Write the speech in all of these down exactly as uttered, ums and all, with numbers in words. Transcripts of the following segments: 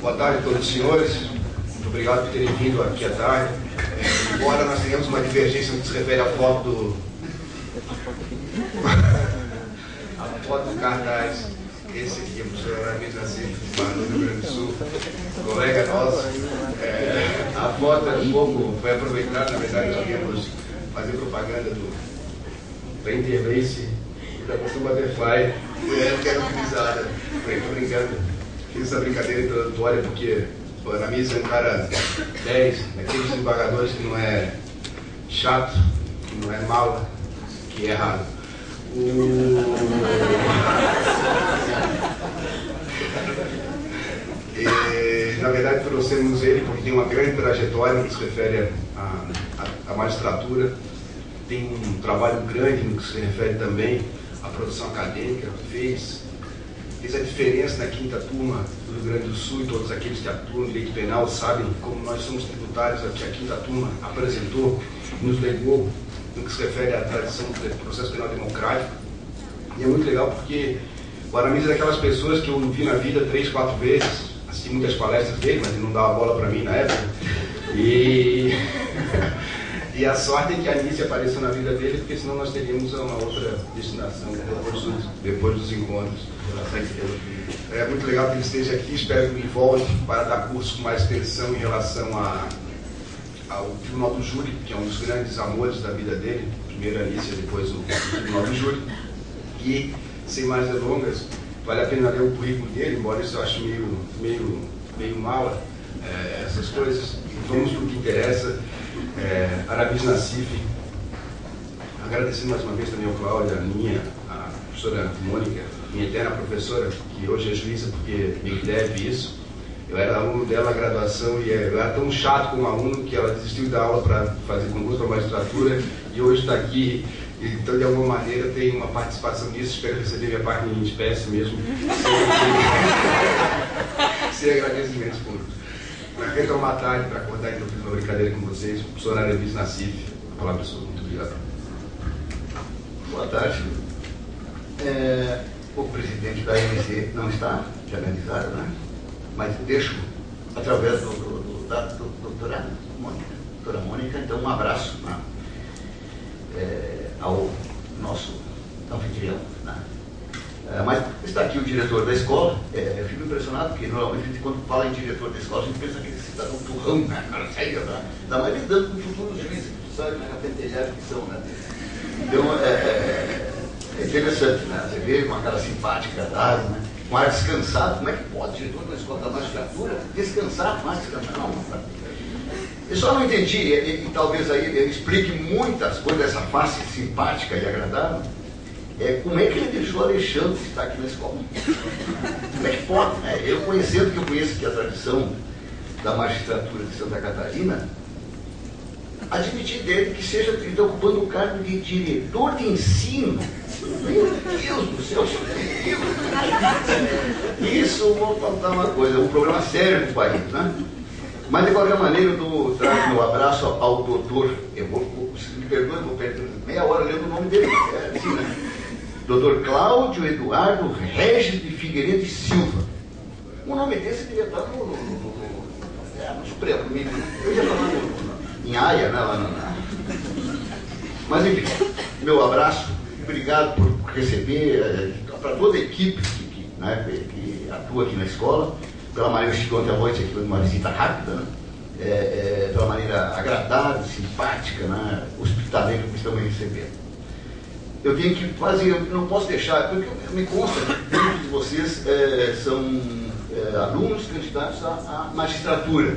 Boa tarde a todos os senhores. Muito obrigado por terem vindo aqui à tarde. É, embora nós tenhamos uma divergência no que se refere à foto do... a foto do cartaz. Esse aqui é o professor Aramis Nascimento, do Rio Grande do Sul, colega nosso. É, a foto é um pouco, foi aproveitada, na verdade, nós queríamos fazer propaganda do Painter Race e da Custom Butterfly. Eu não quero utilizar, estou brincando. Fiz essa brincadeira introdutória porque o Aramis é um cara dez, daqueles desembargadores que não é chato, que não é mala, que é raro. O... E, na verdade, trouxemos ele porque tem uma grande trajetória no que se refere à magistratura, tem um trabalho grande no que se refere também à produção acadêmica, fez, fez a diferença na quinta turma do Rio Grande do Sul, e todos aqueles que atuam no direito penal sabem como nós somos tributários, aqui a quinta turma apresentou, nos legou no que se refere à tradição do processo penal democrático. E é muito legal porque o Aramis é daquelas pessoas que eu vi na vida três, quatro vezes, assisti muitas palestras dele, mas ele não dava bola para mim na época. E, e a sorte é que a Anice apareceu na vida dele, porque senão nós teríamos uma outra destinação depois dos, depois dos encontros. É muito legal que ele esteja aqui, espero que me volte para dar curso com mais extensão em relação a ao Tribunal do Júri, que é um dos grandes amores da vida dele, primeiro a Anícia, depois o Tribunal do Júri. E, sem mais delongas, vale a pena ler o currículo dele, embora isso eu ache meio, meio, meio mala, é, essas coisas. Vamos para o que interessa. É, Aramis Nassif, agradecendo mais uma vez também ao Cláudio, a minha, a professora Mônica, minha eterna professora, que hoje é juíza porque me deve isso. Eu era aluno dela na graduação e eu era tão chato como aluno que ela desistiu da aula para fazer concurso para magistratura e hoje está aqui. Então, de alguma maneira, tem uma participação nisso. Espero receber minha parte em espécie mesmo, sem agradecimentos públicos. Para retomar a tarde, para acordar, então, eu fiz uma brincadeira com vocês. O professor Aramis Nassif. Olá, pessoal. Muito obrigado. Boa tarde. É, o presidente da A M C não está, já me avisaram, né? Mas deixo, através do, do, do, da do, doutora Mônica, doutora Mônica, então um abraço, né, é, ao nosso anfitrião. Né. É, mas está aqui o diretor da escola, é, eu fico impressionado, porque normalmente a gente, quando fala em diretor da escola, a gente pensa aquele cidadão turrão, né, cara, sério, né, ainda mais lidando com futuros juízes, que sabe, né, a pentelhada que são, né. Então, é, é, é interessante, né, você vê uma cara simpática, agradável, né. Um ar descansado, como é que pode, diretor da escola da magistratura, descansar, mais descansar? Não, não. Eu só não entendi, e, e talvez aí ele explique muitas coisas dessa face simpática e agradável, é, como é que ele deixou Alexandre estar aqui na escola? Como é que pode? Né? Eu conhecendo que eu conheço que a tradição da magistratura de Santa Catarina, admitir dele que seja ele está ocupando o cargo de diretor de ensino. Meu Deus do céu, isso, vou contar uma coisa, é um problema sério no país, né? Mas de qualquer maneira, eu dou, trago meu abraço ao doutor, eu vou, se me perdoe, vou perder meia hora lendo o nome dele, é assim, né? doutor Cláudio Eduardo Regis de Figueiredo e Silva. O nome desse devia estar no, no, no, no, é, no Supremo, eu ia falar no, em Haia, né? Lá na... Mas enfim, meu abraço. Obrigado por receber, para toda a equipe que, que, né, que atua aqui na escola, pela maneira que chegou ontem à noite aqui, foi uma visita rápida, né, é, é, pela maneira agradável, simpática, né, hospitaleira que estão me recebendo. Eu tenho que fazer, eu não posso deixar, porque me consta que muitos de vocês é, são é, alunos candidatos à, à magistratura.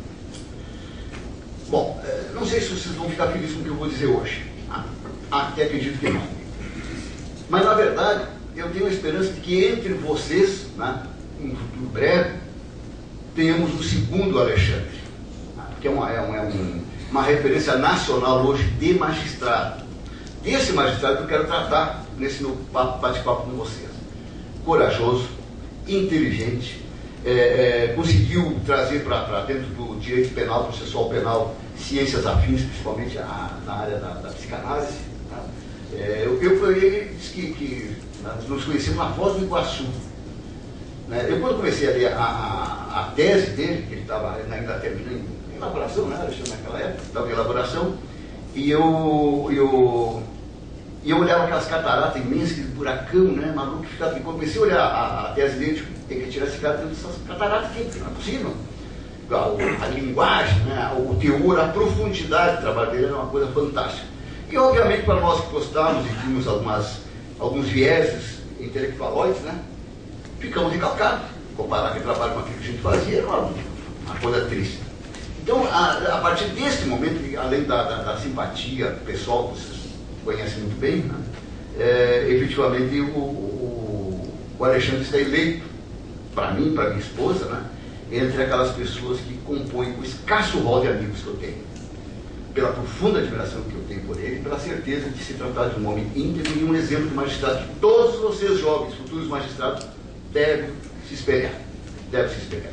Bom, é, não sei se vocês vão ficar felizes com o que eu vou dizer hoje. Ah, até acredito que não. Mas, na verdade, eu tenho a esperança de que entre vocês, né, em um futuro breve, tenhamos um segundo Alexandre, que é, uma, é, uma, é um, uma referência nacional hoje de magistrado. Esse magistrado que eu quero tratar nesse meu bate-papo com vocês. Corajoso, inteligente, é, é, conseguiu trazer para dentro do direito penal, processual penal, ciências afins, principalmente a, na área da, da psicanálise. É, eu, eu, ele disse que, que nós nos conhecemos na Foz do Iguaçu. Né? Eu, quando comecei a ler a, a, a, a tese dele, que ele estava ainda terminando em elaboração, né? Naquela época, estava em elaboração, e eu, eu, eu olhava aquelas cataratas imensas, aquele buracão, né? Maluco, ficava, e comecei a olhar a, a tese dele, tipo, tem que tirar esse cara dentro dessas cataratas aqui, não é possível. A, a linguagem, né? O teor, a profundidade do trabalho dele era uma coisa fantástica. E, obviamente, para nós que gostávamos e tínhamos algumas, alguns vieses intelectualoides, né? Ficamos recalcados. Comparar aquele trabalho com aquilo que a gente fazia era uma, uma coisa triste. Então, a, a partir desse momento, além da, da, da simpatia pessoal, que vocês conhecem muito bem, né? é, efetivamente o, o, o Alexandre está eleito, para mim, para minha esposa, né? Entre aquelas pessoas que compõem o escasso rol de amigos que eu tenho. Pela profunda admiração que eu tenho por ele, pela certeza de se tratar de um homem íntegro e um exemplo de magistrado que todos vocês, jovens, futuros magistrados, devem se espelhar. Devem se espelhar.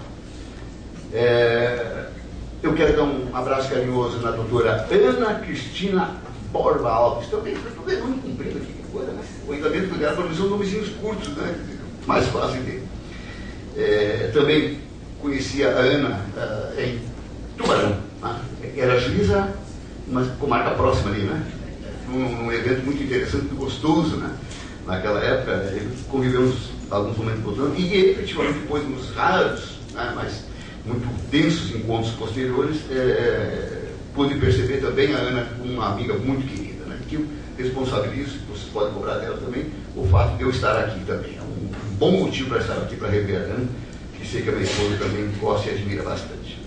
É, eu quero dar um abraço carinhoso na doutora Ana Cristina Borba Alves. Também estou vendo nome comprido aqui, que coisa, né? O ainda bem que para mim são nomezinhos curtos, né? Mais fácil de. É, também conheci a Ana uh, em Tubarão. Né? Era juíza, mas comarca próxima ali, né? Num, num evento muito interessante, muito gostoso, né? Naquela época, convivemos alguns momentos gostosos, e efetivamente depois nos raros, né? Mas muito densos encontros posteriores, é, pude perceber também a Ana como uma amiga muito querida, né? Que eu responsabilizo, vocês podem cobrar dela também, o fato de eu estar aqui também. É um, um bom motivo para estar aqui, para rever a Ana, que sei que a minha esposa também gosta e admira bastante.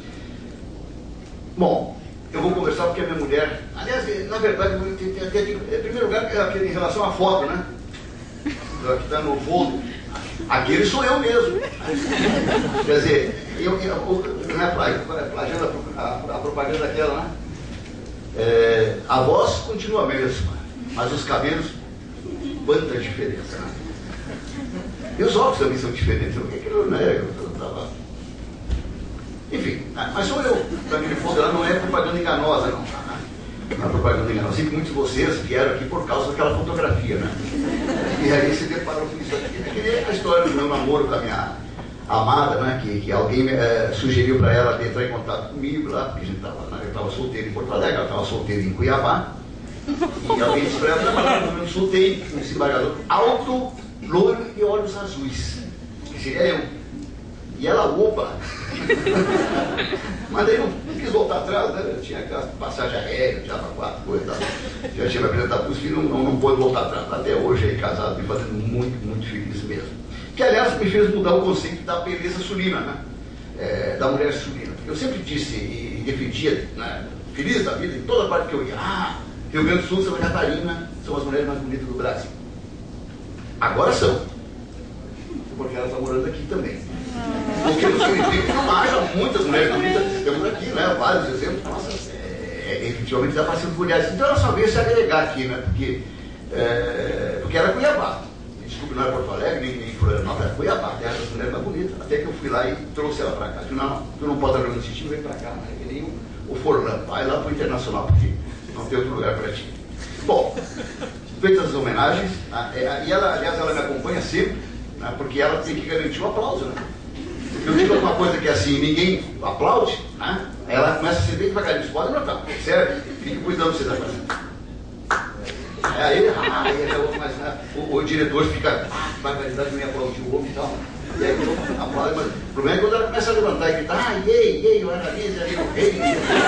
Bom, eu vou conversar porque a minha mulher, aliás, na verdade, eu tenho, tenho, tenho, em primeiro lugar, em relação à foto, né? Que está no fundo, aquele sou eu mesmo. Quer dizer, eu, eu, não é plagiando a, a, a propaganda daquela, né? É, a voz continua a mesma, mas os cabelos, quanta diferença, né? E os óculos também são diferentes, o que aquilo, né? Eu, eu tava... Enfim, mas sou eu, para aquele fundo lá, não é propaganda enganosa, não. Não é propaganda enganosa, assim que muitos de vocês vieram aqui por causa daquela fotografia, né? E aí se deparou com isso aqui. É que nem a história do meu namoro com a minha amada, né? Que, que alguém é, sugeriu para ela de entrar em contato comigo lá, porque a gente estava né, eu estava solteiro em Porto Alegre, ela estava solteira em Cuiabá. E alguém disse para ela, trabalhar no meu sul tem um desembargador alto, loiro e olhos azuis, que seria eu. E ela, opa! Mas daí não quis voltar atrás, né? Eu tinha aquela passagem aérea, já para quatro coisas, já tinha me apresentado para os filhos, não, não, não pôde voltar atrás. Até hoje, aí, casado, me fazendo muito, muito feliz mesmo. Que, aliás, me fez mudar o conceito da beleza sulina, né? É, da mulher sulina. Eu sempre disse e defendia, né? Feliz da vida, em toda parte que eu ia. Ah, Rio Grande do Sul, Santa Catarina, são as mulheres mais bonitas do Brasil. Agora são. Porque elas estão morando aqui também. Porque não significa que não haja muitas mulheres bonitas. Temos aqui, né, vários exemplos. Nossa, é, é, efetivamente dá para se orgulhar. Então ela só veio se agregar aqui, né? Porque, é, porque era Cuiabá. Desculpe, não era Porto Alegre, nem, nem Florianópolis, era Cuiabá, terra das mulheres mais bonitas. Até que eu fui lá e trouxe ela para cá. Eu não, tu não pode trabalhar no sítio, vem para cá. Né? Que nem o, o Forlan. Vai lá para o Internacional, porque não tem outro lugar para ti. Bom, feitas as homenagens, a, a, e ela, aliás, ela me acompanha sempre, né, porque ela tem que garantir o aplauso, né? Eu digo alguma coisa que é assim, ninguém aplaude, né? Ela começa a ser bem devagarinho, pode notar, sério, fique cuidando do que você está fazendo. Aí, ah, aí mas, né, o, o diretor fica, ah, barbaridade, não ia aplaudir o homem e tal. E aí eu aplaudo, mas o problema é quando ela começa a levantar e gritar, ah, ei, ei, eu analise ali, o rei.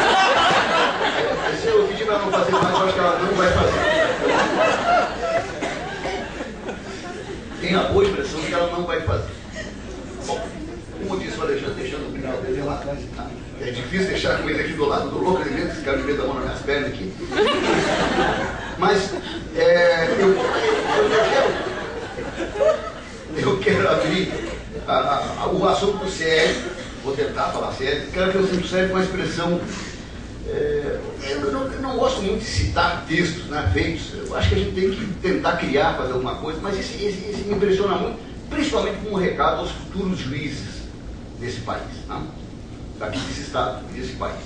Se eu pedir para ela não fazer mais, eu acho que ela não vai fazer. Tenho a boa impressão de que ela não vai fazer. Bom, como disse o Alexandre, deixando o final dele lá atrás. É difícil deixar com ele aqui do lado do louco, ele mesmo, esse cara de meio da mão nas minhas pernas aqui. Mas, é, eu, eu, eu, quero, eu quero abrir a, a, o assunto sério, vou tentar falar sério, quero que eu sempre sério com a expressão. É, eu, não, eu não gosto muito de citar textos, né, feitos. Eu acho que a gente tem que tentar criar, fazer alguma coisa, mas esse, esse, esse me impressiona muito, principalmente como um recado aos futuros juízes desse país, né? Daqui desse estado, desse país.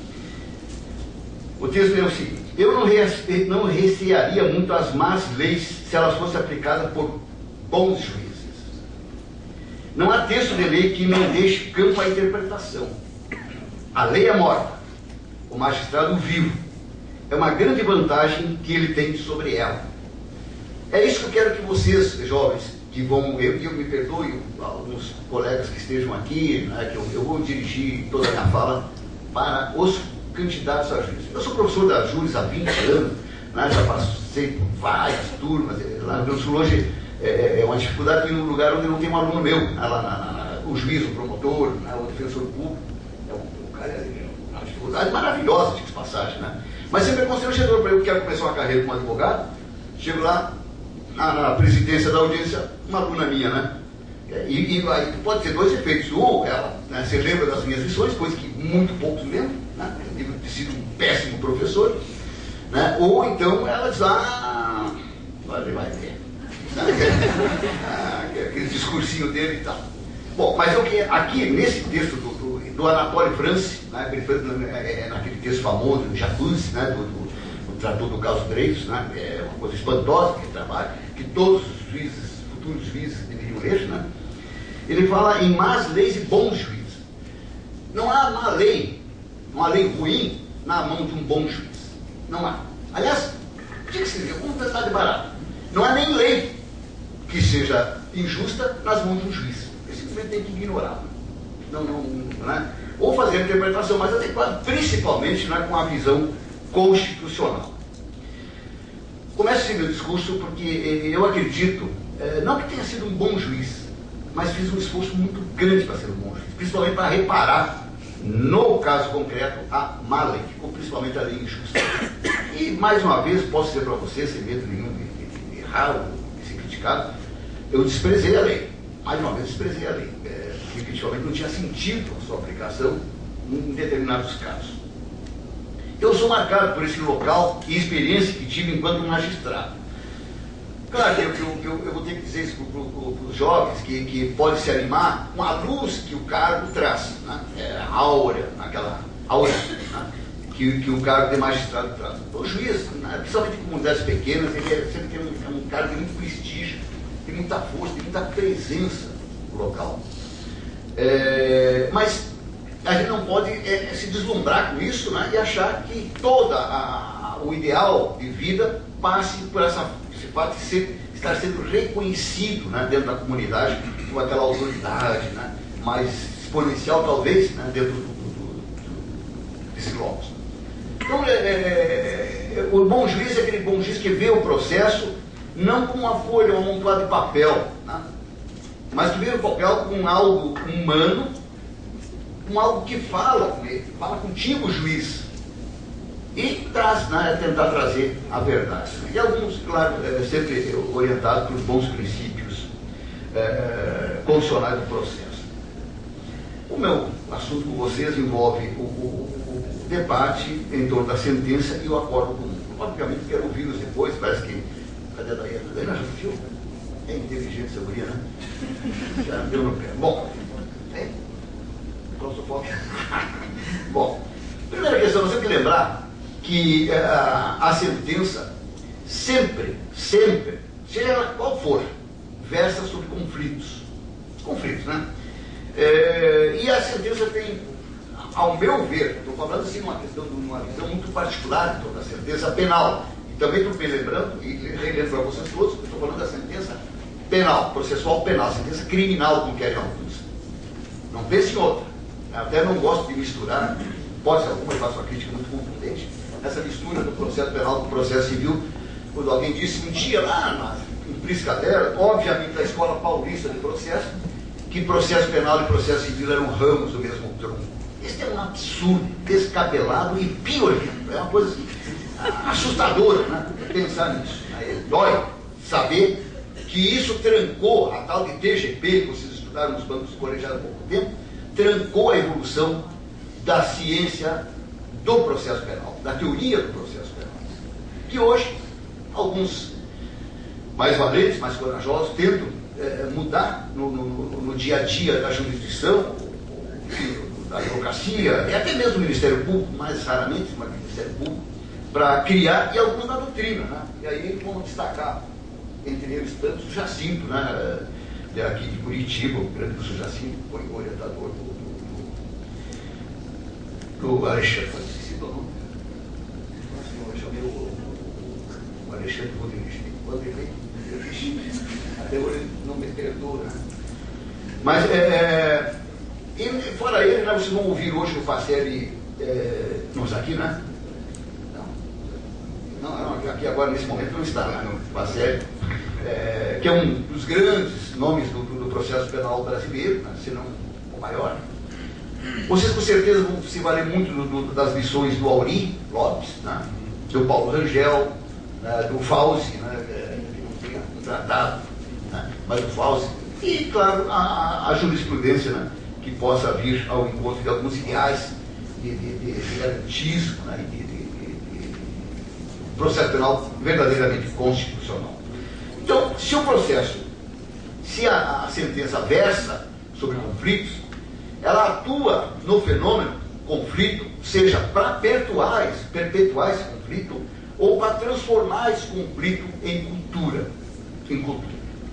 O texto é o seguinte: eu não, rece, não recearia muito as más leis se elas fossem aplicadas por bons juízes. Não há texto de lei que não deixe campo à interpretação. A lei é morta, o magistrado vivo. É uma grande vantagem que ele tem sobre ela. É isso que eu quero que vocês, jovens, que vão, eu, eu me perdoe, alguns colegas que estejam aqui, né, que eu, eu vou dirigir toda a minha fala para os candidatos a juiz. Eu sou professor da Júris há vinte anos, né, já passei por várias turmas, lá no Rio Grande do Sul hoje é, é uma dificuldade de ir num lugar onde não tem um aluno meu, né, lá na, na, na, o juiz, o promotor, né, o defensor público, é um, um cara, é uma dificuldade maravilhosa de passagem, né? Mas sempre é constrangedor para eu que quero começar uma carreira como advogado, chego lá na, na presidência da audiência, uma aluna minha, né? E, e aí pode ter dois efeitos. Um, ela, né, se lembra das minhas lições, coisa que muito poucos lembram, né? Eu devo ter sido um péssimo professor, né? Ou então ela diz, ah, vai ver, vai ver. Ah, aquele discursinho dele e tal. Bom, mas eu que aqui, nesse texto do, do, do Anatole France, né, é, naquele texto famoso do Jacuzzi, né, do, do, do Trator do Caso Dreyfus, né, é uma coisa espantosa que ele trabalha, que todos os juízes, futuros juízes deveriam ler, né, ele fala em más leis e bons juízes. Não há má lei, não há lei ruim na mão de um bom juiz. Não há. Aliás, o que seria? Vamos tentar de barato. Não há nem lei que seja injusta nas mãos de um juiz. Ele simplesmente tem que ignorar. Não, não, né? Ou fazer a interpretação mais adequada, principalmente, né, com a visão constitucional. Começo esse meu discurso porque eu acredito, não que tenha sido um bom juiz, mas fiz um esforço muito grande para ser um bom juiz, principalmente para reparar, no caso concreto, a má lei, principalmente a lei injusta. E, mais uma vez, posso dizer para vocês, sem medo nenhum de, de errar ou de ser criticado, eu desprezei a lei. Mais uma vez, desprezei a lei. É, porque, efetivamente, não tinha sentido a sua aplicação em determinados casos. Eu sou marcado por esse local e experiência que tive enquanto magistrado. Claro que eu, eu, eu, eu vou ter que dizer isso para os jovens, que, que pode se animar com a luz que o cargo traz, né? É, a áurea, aquela aura, né? que, que o cargo de magistrado traz. O juiz, né? Principalmente em comunidades pequenas, ele é, sempre tem um, é um cargo de muito prestígio, tem muita força, tem muita presença local. É, mas a gente não pode é, se deslumbrar com isso, né? E achar que todo o ideal de vida passe por essa fato de ser, estar sendo reconhecido, né, dentro da comunidade como aquela autoridade, né, mais exponencial, talvez, né, dentro do, do, do, desse locus. Então, é, é, o bom juiz é aquele bom juiz que vê o processo não com uma folha, um amontoado de papel, né, mas que vê o papel com algo humano, com algo que fala com ele, fala contigo, juiz. E traz, né, tentar trazer a verdade. E alguns, claro, é, sempre orientados pelos bons princípios é, constitucionais do processo. O meu assunto com vocês envolve o, o, o debate em torno da sentença e o acordo comum. Obviamente quero ouvi-los depois, parece que... Cadê a Daiana? A Daiana já fugiu? É inteligente essa guria, né? Já deu no pé. Bom, é? Claustrofóbica? Bom, primeira questão, nós temos que lembrar que uh, a sentença sempre, sempre, seja ela qual for, versa sobre conflitos. Conflitos, né? É, e a sentença tem, ao meu ver, estou falando assim uma questão de uma visão muito particular então, da sentença penal. E também estou me lembrando, e relendo para vocês todos, estou falando da sentença penal, processual penal, sentença criminal, como querem alguns. Não pense em outra. Até não gosto de misturar, pode ser alguma, eu faço uma crítica muito contundente, essa mistura do processo penal com o processo civil, quando alguém disse um dia lá na, em Priscadera, obviamente da Escola Paulista de Processo, que processo penal e processo civil eram ramos do mesmo tronco. Isso é um absurdo, descabelado e piorento. É uma coisa assim, assustadora, né? Pensar nisso. Aí dói saber que isso trancou a tal de T G P, que vocês estudaram nos bancos colegiados há pouco tempo, trancou a evolução da ciência do processo penal, da teoria do processo penal, que hoje alguns mais valentes, mais corajosos, tentam é, mudar no, no, no dia a dia da jurisdição, da advocacia, e até mesmo do Ministério Público, mais raramente, mas do Ministério Público, para criar, e alguns na doutrina, né? E aí vamos destacar, entre eles tantos, o Jacinto, né? aqui de Curitiba, o grande professor Jacinto, foi o orientador do, do, do Alexandre, esqueci do nome. Eu chamei o, o Alexandre Rodrigues, quando ele veio, até hoje não me perdoa. Mas, é, e fora ele, né, vocês vão ouvir hoje no Facel, é, não está aqui, né? Não, não, não, aqui agora nesse momento não está, né, no Facel, é, que é um dos grandes nomes do, do processo penal brasileiro, né, se não o maior. Vocês com certeza vão se valer muito do, do, das lições do Aury Lopes, né, do Paulo Rangel, né, do Fauzi, né, que não tem um tratado, né, mas do Fauzi, e, claro, a, a jurisprudência, né, que possa vir ao encontro de alguns ideais de, de, de, de garantismo, né, de, de, de, de processo penal verdadeiramente constitucional. Então, se o processo, se a, a sentença versa sobre conflitos, ela atua no fenômeno conflito, seja para perpetuar, perpetuar esse conflito ou para transformar esse conflito em cultura. Em cultura.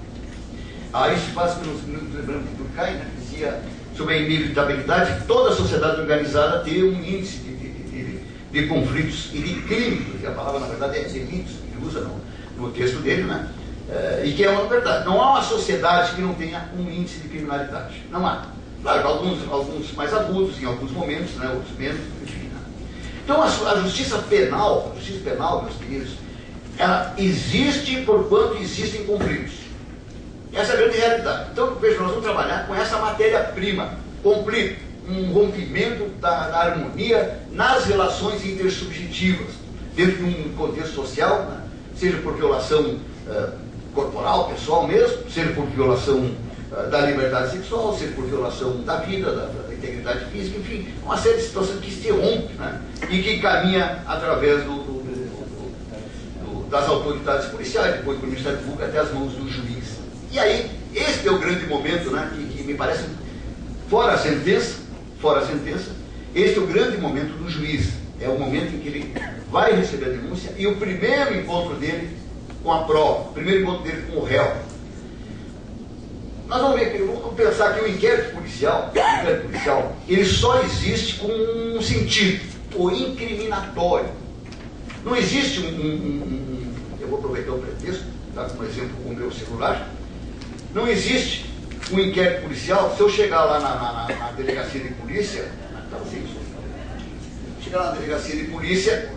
Aí se faz pelos lembrando de Durkheim, né, que dizia sobre a inevitabilidade de toda a sociedade organizada ter um índice de, de, de, de conflitos e de crimes, a palavra na verdade é delitos, que ele usa no, no texto dele, né? É, e que é uma verdade. Não há uma sociedade que não tenha um índice de criminalidade. Não há. Claro, alguns, alguns mais agudos em alguns momentos, né, outros menos, enfim. Né? Então a, a justiça penal, a justiça penal, meus queridos, ela existe porquanto existem conflitos. Essa é a grande realidade. Então, veja, nós vamos trabalhar com essa matéria-prima, conflito, um rompimento da, da harmonia nas relações intersubjetivas, dentro de um contexto social, né? Seja por violação uh, corporal, pessoal mesmo, seja por violação uh, da liberdade sexual, seja por violação da vida, da, da integridade física, enfim, uma série de situações que se rompe, né? E que caminha através do, do, do, do, das autoridades policiais, depois do Ministério Público, até as mãos do juiz. E aí, este é o grande momento, né, que, que me parece, fora a sentença, fora a sentença, este é o grande momento do juiz. É o momento em que ele vai receber a denúncia e o primeiro encontro dele com a prova, o primeiro encontro dele com o réu. Nós vamos ver aqui, vamos pensar que o inquérito policial, o inquérito policial, ele só existe com um sentido, o incriminatório. Não existe um, um, um, um eu vou aproveitar o pretexto, dar como exemplo o meu celular. Não existe um inquérito policial. Se eu chegar lá na, na, na delegacia de polícia, tá, assim, chegar lá na delegacia de polícia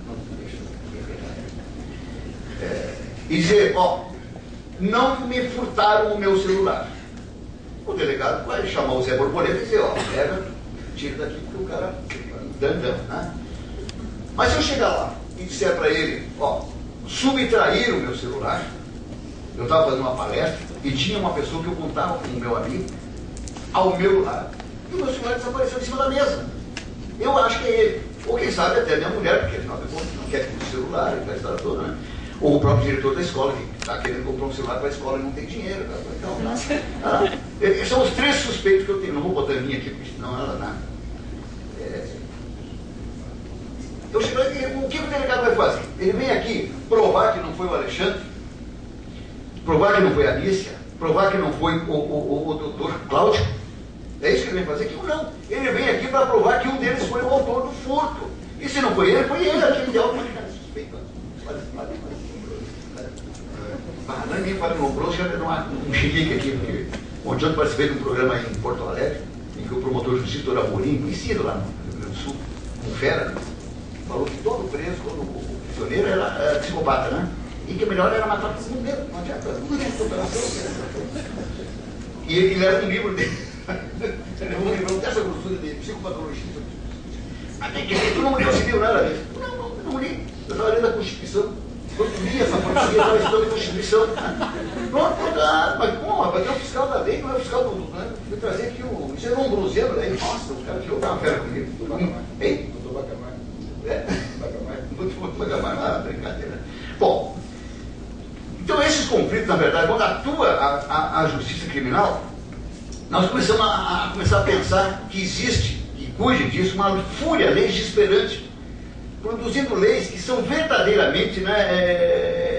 é, e dizer, ó, não me furtaram o meu celular. O delegado vai chamar o Zé Borboleta e dizer, ó, pega, tira daqui porque o cara dandão, né? Mas se eu chegar lá e disser para ele, ó, subtrair o meu celular, eu estava fazendo uma palestra e tinha uma pessoa que eu contava com o meu amigo ao meu lado. E o meu celular desapareceu em cima da mesa. Eu acho que é ele. Ou quem sabe até minha mulher, porque afinal de contas não quer que o celular e a história toda, né? Ou o próprio diretor da escola, que está querendo comprar um celular para a escola e não tem dinheiro. Então, ah, esses são os três suspeitos que eu tenho. Não vou botar a minha aqui, porque senão ela nada. É... Eu chego aqui, o que o delegado vai fazer? Ele vem aqui provar que não foi o Alexandre, provar que não foi a Nícia, provar que não foi o, o, o, o doutor Cláudio. É isso que ele vem fazer aqui? Não. Ele vem aqui para provar que um deles foi o autor do furto. E se não foi ele, foi ele aquele de autoridade suspeita. Ah, não é nem para o Lombroso, já deu um xilique aqui, porque ontem eu participei de um programa em Porto Alegre, em que o promotor de justiça, doutor Amorim, conhecido lá no Rio Grande do Sul, um fera, né? Falou que todo preso, todo prisioneiro era, era psicopata, né? E que melhor era matar todo mundo mesmo, não adianta, não adianta operação. E ele leva um livro dele, ele leva um livro dessa grossura de psicopatologia. Até que tu não leu civil nada disso. Não, não, não li. Eu estava lendo a Constituição. Quando li essa porcaria, eu estava estudando a Constituição. Pronto, pronto, ah, mas como, rapaz, é o fiscal da lei, não é o fiscal do. Né? Fui trazer aqui o. Isso é um bronzeiro, aí, nossa, o cara tirou uma fera comigo. Hein? Doutor Bacamar. É, Bacamar. Doutor Bacamar, ah, brincadeira. Bom. Então, esses conflitos, na verdade, quando atua a, a, a justiça criminal, nós começamos a, a, começar a pensar que existe, que cuide disso, uma fúria legisperante, produzindo leis que são verdadeiramente, né, é, de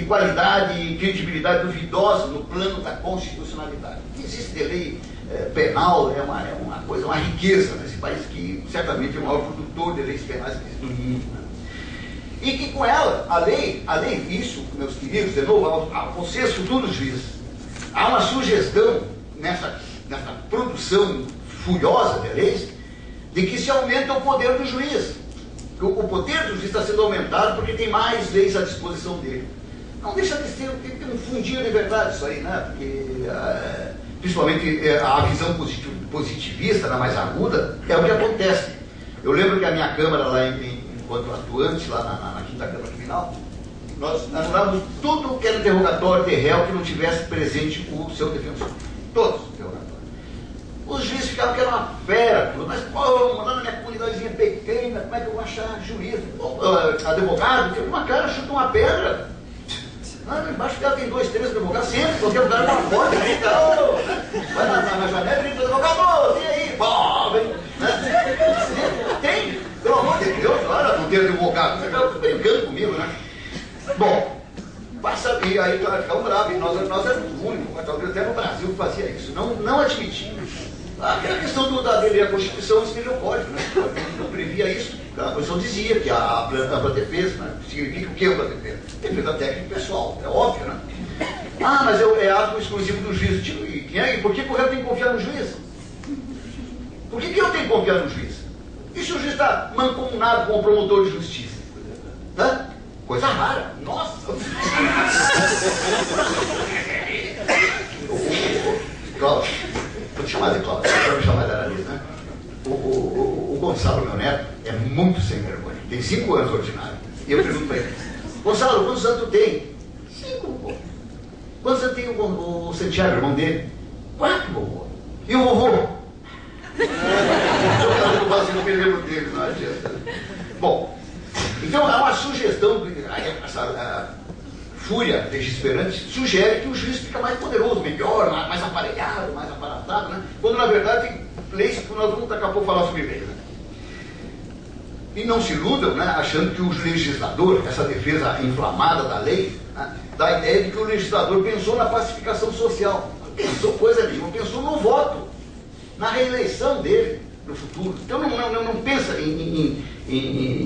qualidade e credibilidade duvidosa no plano da constitucionalidade. O que existe de lei é, penal é uma, é uma coisa, uma riqueza nesse país que certamente é o maior produtor de leis penais que existe no mundo. Né? E que com ela, a lei, além disso, meus queridos, de novo, a vocês futuros juízes, há uma sugestão nessa, nessa produção furiosa de leis de que se aumenta o poder do juiz. O poder do juiz está sendo aumentado porque tem mais leis à disposição dele. Não deixa de ser, tem que ter um fundinho de verdade isso aí, né? Porque, é, principalmente, é, a visão positivista, na mais aguda, é o que acontece. Eu lembro que a minha Câmara, lá em, enquanto atuante, lá na, na, na quinta Câmara Criminal, nós anulávamos tudo que era interrogatório de réu que não tivesse presente o seu defensor. Todos os interrogatórios. Os juízes ficavam que era uma fera, mas, pô, lá na minha comunidadezinha pequena, como é que eu vou achar juiz? Pô, advogado, que uma cara chuta uma pedra. Lá embaixo dela tem dois, três advogados, sempre, qualquer lugar na porta, grita, oh, vai na, na, na janela e grita, advogado, vem aí, pô, vem, né? Tem, pelo amor de Deus, olha, não tem advogado, você está brincando comigo, né? Bom, passa, e aí ficamos bravos, e nós, nós éramos os únicos, mas talvez até no Brasil que fazia isso, não, não admitimos. Aquela questão do, da dele, a Constituição escreveu o código, né? Não previa isso. A Constituição dizia que a ampla defesa, né? Significa o que ampla defesa? Defesa técnica pessoal, é óbvio, né? Ah, mas é, é ato exclusivo do juiz. Tipo, e quem é? Por que o réu tem que confiar no juiz? Por que, que eu tenho que confiar no juiz? E se o juiz está mancomunado com o promotor de justiça? Hã? Coisa rara. Nossa! Cláudio, vou te chamar de Cláudio, vou me chamar de Aramis, né? O, o, o, o Gonçalo, meu neto, é muito sem vergonha. Tem cinco anos ordinário. E eu pergunto para ele, Gonçalo, quantos anos tu tem? Cinco, pô. Quantos anos tem o, o, o Santiago, irmão dele? Quatro, vovô. E o vovô? Eu quase não me lembro dele, não adianta. Bom, então há uma sugestão, essa a fúria legisperante sugere que o juiz fica mais poderoso, melhor, mais aparelhado, mais aparatado, né? Quando na verdade tem leis que nós vamos daqui a pouco falar sobre leis, né? E não se iludam, né, achando que o legislador, essa defesa inflamada da lei, né, dá a ideia de que o legislador pensou na pacificação social. Não pensou coisa nenhuma, pensou no voto, na reeleição dele no futuro. Então não, não, não pensa em, em, em,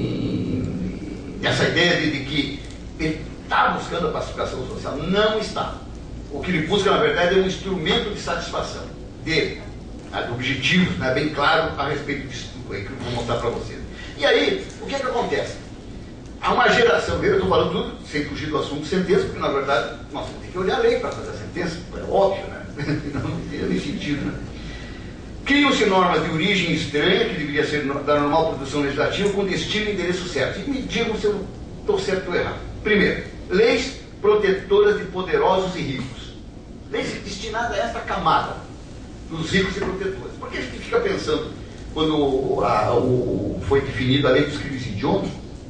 em, nessa ideia de, de que ele está buscando a pacificação social. Não está. O que ele busca, na verdade, é um instrumento de satisfação dele, né, de objetivos, né, bem claro a respeito disso tudo aí que eu vou mostrar para vocês. E aí, o que é que acontece? Há uma geração dele, eu estou falando tudo sem fugir do assunto sentença, porque na verdade nós temos que olhar a lei para fazer a sentença, é óbvio, né? Não tem nem sentido, né? Criam-se normas de origem estranha, que deveria ser da normal produção legislativa, com destino e endereço certo. E me digam se eu estou certo ou errado. Primeiro, leis protetoras de poderosos e ricos. Leis destinadas a esta camada, dos ricos e protetores. Por que a gente fica pensando, quando a, o, foi definida a lei dos crimes hediondos,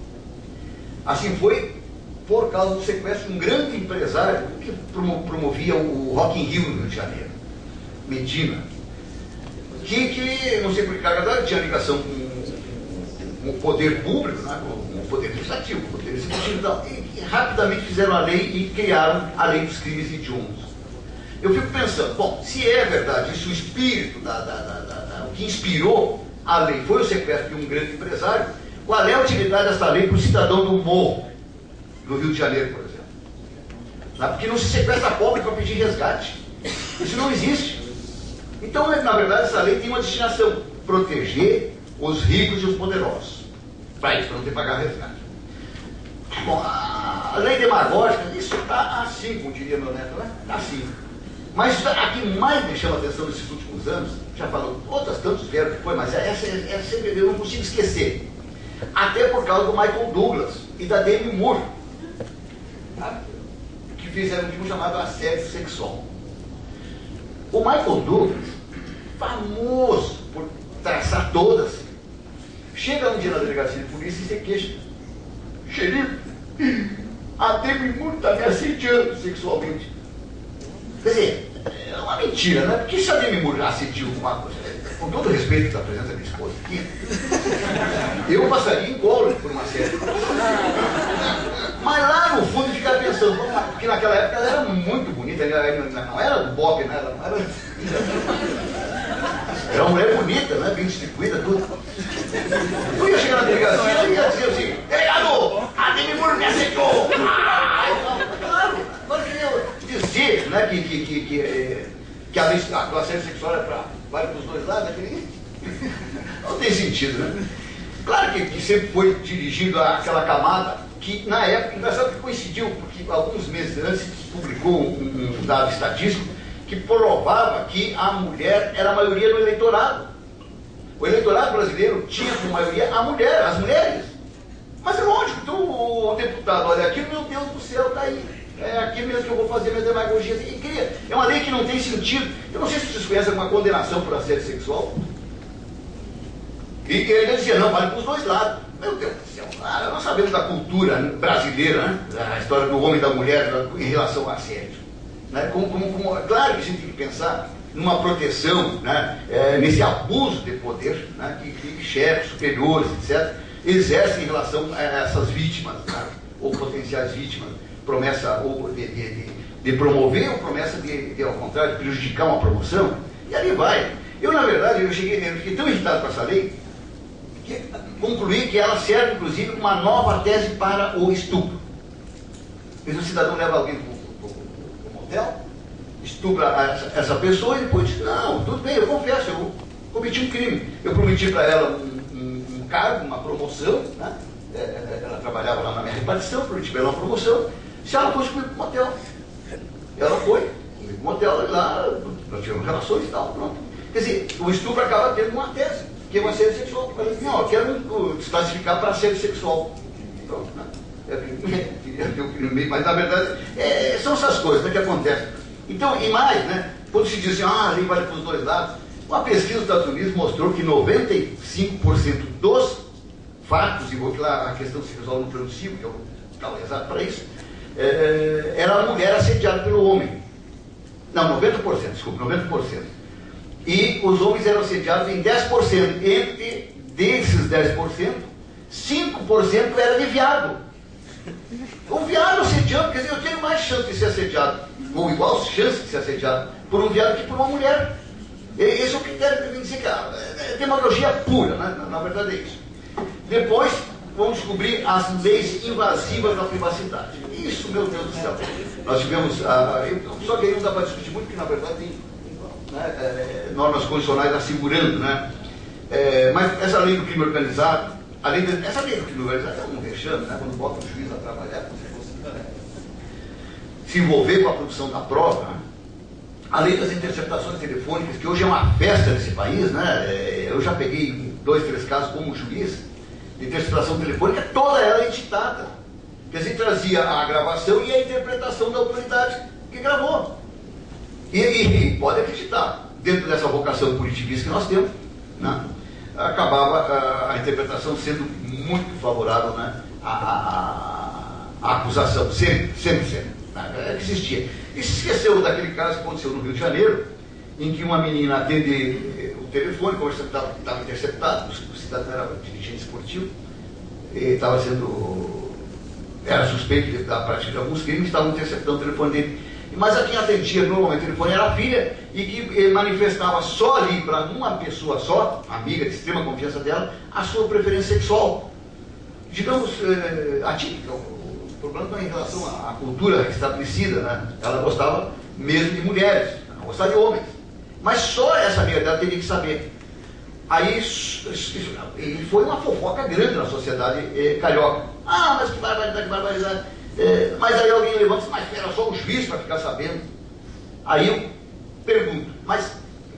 assim foi por causa do sequestro de um grande empresário que promovia o Rock in Rio no Rio de Janeiro, Medina, que, que não sei por que carga tinha ligação com o poder público, né, com o poder legislativo, com o poder executivo e tal, e, e rapidamente fizeram a lei e criaram a lei dos crimes hediondos. Eu fico pensando, bom, se é verdade isso, o espírito, da, da, da, da, da, o que inspirou a lei foi o sequestro de um grande empresário, qual é a utilidade dessa lei para o cidadão do morro, do Rio de Janeiro, por exemplo? Porque não se sequestra pobre para pedir resgate. Isso não existe. Então, na verdade, essa lei tem uma destinação: proteger os ricos e os poderosos. Para isso, para não ter que pagar resgate. Bom, a lei demagógica, isso está assim, como diria meu neto, né? Está assim. Mas a que mais me chama a atenção nesses últimos anos, já falou, outras tantos vieram que foi, mas essa, essa eu não consigo esquecer. Até por causa do Michael Douglas e da Demi Moore, tá? Que fizeram um tipo chamado assédio sexual. O Michael Douglas, famoso por traçar todas, chega um dia na delegacia de polícia e se queixa: xerife, a Demi Moore está me assediando sexualmente. Quer dizer, é uma mentira, né? Porque se a Demi Moore assediu alguma coisa, com todo o respeito da presença da minha esposa aqui, eu passaria em colo por uma série. Mas lá no fundo ficar pensando, porque naquela época ela era muito bonita, ela não era do Bob, né? Ela não era... Era uma mulher bonita, né? Bem distribuída, tudo. Eu ia chegar na delegacia e ia dizer assim, delegado, a Demi Moore me aceitou! Ah, claro, claro que eu dizer, né, que, que, que, que, que a, a assédio sexual é para vale para os dois lados, é não tem sentido, né? Claro que, que sempre foi dirigido àquela camada que, na época, engraçado que coincidiu, porque alguns meses antes publicou um, um dado estatístico que provava que a mulher era a maioria no eleitorado. O eleitorado brasileiro tinha como maioria a mulher, as mulheres. Mas é lógico, então o deputado olha aqui, meu Deus do céu, está aí. É aqui mesmo que eu vou fazer minha demagogia. E cria. É uma lei que não tem sentido. Eu não sei se vocês conhecem alguma condenação por assédio sexual. E ele dizia, não, vale para os dois lados. Meu Deus do céu, ah, nós sabemos da cultura brasileira, né? A história do homem e da mulher em relação ao assédio. Né? Como, como, como, claro que a gente tem que pensar numa proteção, né? É, nesse abuso de poder, né? que, que chefes, superiores, etcétera, exercem em relação a essas vítimas, né? Ou potenciais vítimas, promessa ou de, de, de, de promover ou promessa de, de, ao contrário, de prejudicar uma promoção, e ali vai. Eu, na verdade, eu, cheguei, eu fiquei tão irritado com essa lei, que concluí que ela serve, inclusive, como uma nova tese para o estupro. Mas o cidadão leva alguém para o motel, estupra essa, essa pessoa e depois diz, não, tudo bem, eu confesso, eu cometi um crime. Eu prometi para ela um, um, um cargo, uma promoção, né? Ela trabalhava lá na minha repartição, prometi para ela uma promoção, se ela fosse comigo para o motel. Ela foi comigo para o motel, lá nós tivemos relações e tal, pronto. Quer dizer, o estupro acaba tendo uma tese, que é um assédio sexual. Ela diz, não, eu quero desclassificar para assédio sexual. Pronto, né? Mas na verdade é, são essas coisas, né, que acontecem. Então, e mais, né, quando se diz assim, ah, a lei vale para os dois lados, uma pesquisa dos Estados Unidos mostrou que noventa e cinco por cento dos fatos, e vou falar, a questão se resolve no plano civil, que é o tal exato para isso, é, era a mulher assediada pelo homem. Não, noventa por cento, desculpa, noventa por cento. E os homens eram assediados em dez por cento. Entre desses dez por cento, cinco por cento era de viado. O viado assediando, quer dizer, eu tenho mais chance de ser assediado, ou igual chance de ser assediado por um viado que por uma mulher. Esse é o critério que eu dizer que é demagogia pura, né? Na verdade é isso. Depois, vamos descobrir as leis invasivas da privacidade. Isso, meu Deus do céu. Nós tivemos, ah, só que aí não dá para discutir muito, porque na verdade tem, né, é, normas constitucionais assegurando, né? É, mas essa lei do crime organizado, a lei de, essa lei do crime organizado é um vexame, né? Quando bota o juiz a trabalhar, como se fosse, né, se envolver com a produção da prova, né? A lei das interceptações telefônicas, que hoje é uma festa nesse país, né? É, eu já peguei dois, três casos como juiz de interceptação telefônica, toda ela é editada. Quer dizer, trazia a gravação e a interpretação da autoridade que gravou. E, e, e pode acreditar, dentro dessa vocação punitivista que nós temos, né, acabava a, a interpretação sendo muito favorável, né, à, à, à acusação, sempre, sempre, sempre. Né, é que existia. E se esqueceu daquele caso que aconteceu no Rio de Janeiro, em que uma menina atende o telefone, conversando, estava interceptado, o cidadão era dirigente esportivo, estava sendo, era suspeito da prática de alguns crimes, estavam interceptando o telefone dele. Mas a quem atendia normalmente o telefone era a filha, e que manifestava só ali para uma pessoa só, amiga de extrema confiança dela, a sua preferência sexual. Digamos, é, atípica. O problema não é em relação à cultura estabelecida, né? Ela gostava mesmo de mulheres, não gostava de homens. Mas só essa amiga dela teria que saber. Aí isso, isso, e foi uma fofoca grande na sociedade eh, carioca. Ah, mas que barbaridade, que barbaridade. É, mas aí alguém levanta e diz, mas era só o juiz para ficar sabendo. Aí eu pergunto, mas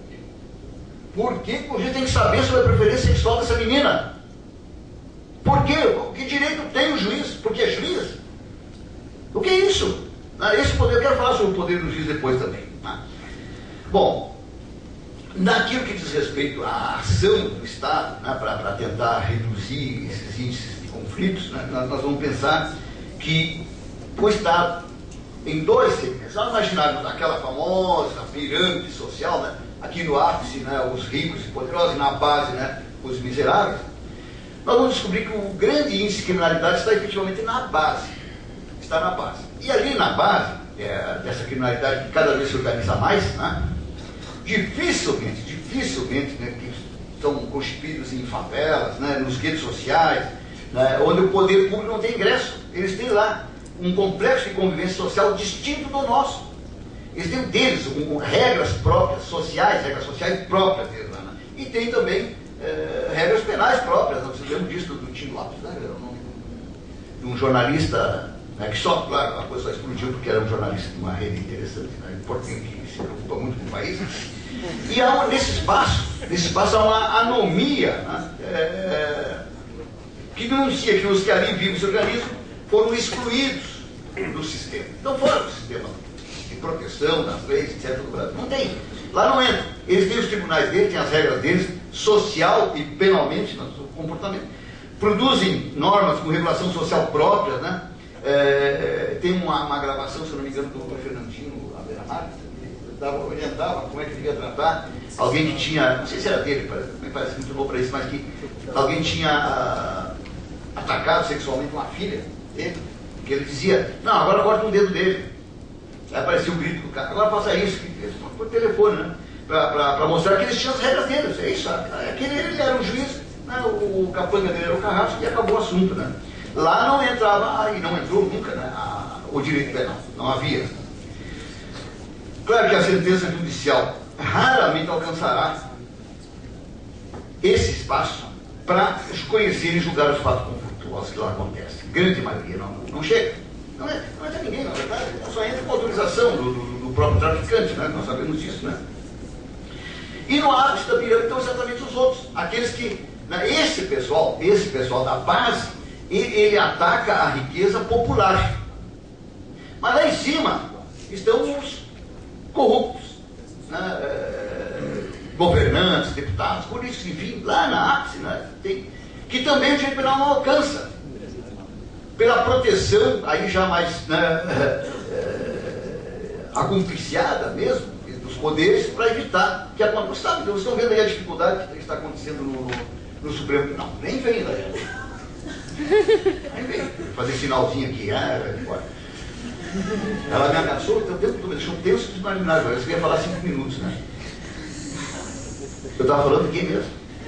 por que o juiz tem que saber sobre a preferência sexual dessa menina? Por quê? Que direito tem o juiz? Porque é juiz? O que é isso? Esse poder, eu quero falar sobre o poder do juiz depois também. Né? Bom, naquilo que diz respeito à ação do Estado, né, para tentar reduzir esses índices de conflitos, né, nós, nós vamos pensar que o Estado, em dois segmentos, nós imaginarmos aquela famosa pirâmide social, né, aqui no ápice, né, os ricos e poderosos, e na base, né, os miseráveis, nós vamos descobrir que o grande índice de criminalidade está efetivamente na base. está na base. E ali na base, é, dessa criminalidade que cada vez se organiza mais, né, dificilmente, dificilmente, né, que estão constituídos em favelas, né, nos guetos sociais, né, onde o poder público não tem ingresso. Eles têm lá um complexo de convivência social distinto do nosso. Eles têm deles um, regras próprias, sociais, regras sociais próprias deles lá, né? E tem também é, regras penais próprias. Nós lembro disso do, do Tim Lopes, né? De um jornalista, né, que só, claro, a coisa só explodiu porque era um jornalista de uma rede interessante, né, importante, que se preocupa muito com o país. E há, nesse espaço, nesse espaço há uma anomia, né, é, que denuncia que os que ali vivem se organizam foram excluídos do sistema. Não foram do sistema de proteção das leis, etcétera do Brasil. Não tem. Lá não entra. Eles têm os tribunais deles, têm as regras deles, social e penalmente, no comportamento. Produzem normas com regulação social própria, né? É, tem uma, uma gravação, se eu não me engano, do doutor Fernandinho Aberamar, que orientava como é que devia tratar alguém que tinha, não sei se era dele, me parece muito bom para isso, mas que alguém tinha ah, atacado sexualmente uma filha dele, que ele dizia, não, agora corta um dedo dele. Aí aparecia o grito do cara, agora faça isso, por telefone, né? Para mostrar que eles tinham as regras deles. É isso, aquele ele era um juiz, né? O capanga dele era o Carrasco e acabou o assunto, né? Lá não entrava, e não entrou nunca, né? A, o direito penal, não havia. Claro que a sentença judicial raramente alcançará esse espaço para conhecer e julgar os fatos conflituosos que lá acontecem. Grande maioria não, não chega. Não, é, não entra ninguém, na verdade. Só entra com autorização do, do, do próprio traficante, né? Nós sabemos disso, né? E no ápice da pirâmide estão exatamente os outros. Aqueles que, né, esse pessoal, esse pessoal da base, ele, ele ataca a riqueza popular. Mas lá em cima estão os corruptos, né, é, governantes, deputados, políticos, enfim, lá na ápice, né, tem, que também o direito penal não alcança. Pela proteção, aí já mais, né, é, é, acompliciada mesmo, dos poderes, para evitar que aconteça. Sabe, vocês estão vendo aí a dificuldade que está acontecendo no, no Supremo? Não, nem vem daí. Nem vem. Fazer sinalzinho aqui, ah, vai. Ela me ameaçou, então tempo todo, me deixou tenso de imaginar. Eu ia falar cinco minutos, né? Eu estava falando de quem mesmo?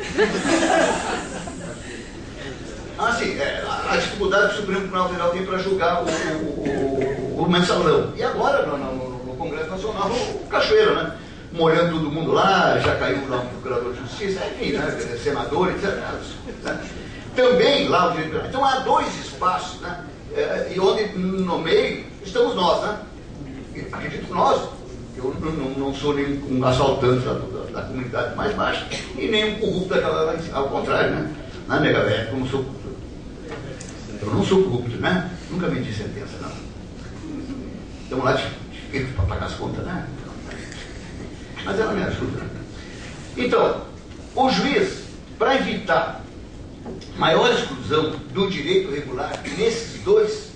Ah, sim, é, a, a dificuldade que o Supremo Tribunal Federal tem para julgar o, o, o, o mensalão. E agora, no, no, no Congresso Nacional, o, o Cachoeira, né? Molhando todo mundo lá, já caiu lá um procurador de justiça, enfim, né? Senador, etcétera. Né? Também lá o direito penal. Então há dois espaços, né? É, e onde no meio estamos nós, né? Acredito que nós, eu não, não, não sou nem um assaltante da, da, da comunidade mais baixa e nem um corrupto daquela lá em cima. Ao contrário, né? Na nega velha, eu não sou eu não sou corrupto, né? Nunca vendi sentença, não. Estamos lá de para pagar as contas, né? Mas ela me ajuda. Então, o juiz, para evitar maior exclusão do direito regular nesses dois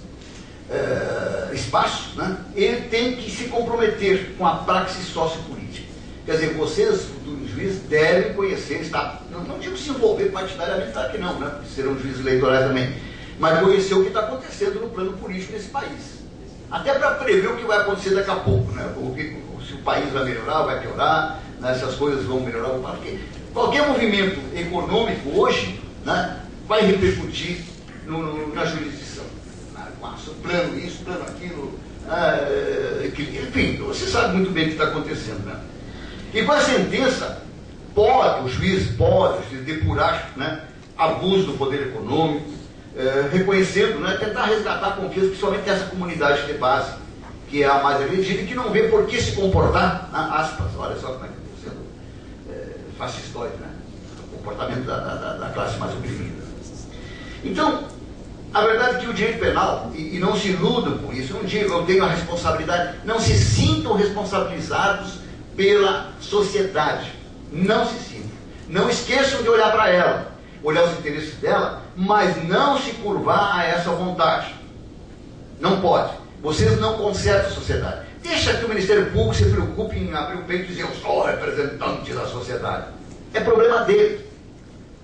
uh, espaços, né, ele tem que se comprometer com a praxis sociopolítica. Quer dizer, vocês, futuros juízes, devem conhecer, está, não, não digo se envolver partidariamente, tá, que não, né, serão juízes eleitorais também, mas conhecer o que está acontecendo no plano político nesse país. Até para prever o que vai acontecer daqui a pouco, né, o que, se o país vai melhorar, vai piorar, né, se as coisas vão melhorar, porque qualquer movimento econômico hoje, né, vai repercutir no, no, na jurisdição. Nossa, plano isso, plano aquilo, ah, enfim, você sabe muito bem o que está acontecendo, né? E com a sentença, pode, o juiz pode o juiz depurar, né, abuso do poder econômico, eh, reconhecendo, né, tentar resgatar a confiança, principalmente dessa comunidade de base, que é a mais agredida e que não vê por que se comportar, né, aspas, olha só como é que está sendo eh, fascistoide, né? O comportamento da, da, da classe mais oprimida. Então, a verdade é que o direito penal, e, e não se iludam com isso, não digo eu tenho a responsabilidade, não se sintam responsabilizados pela sociedade, não se sintam, não esqueçam de olhar para ela, olhar os interesses dela, mas não se curvar a essa vontade, não pode, vocês não consertam a sociedade, deixa que o Ministério Público se preocupe em abrir o peito e dizer eu sou representante da sociedade, é problema dele.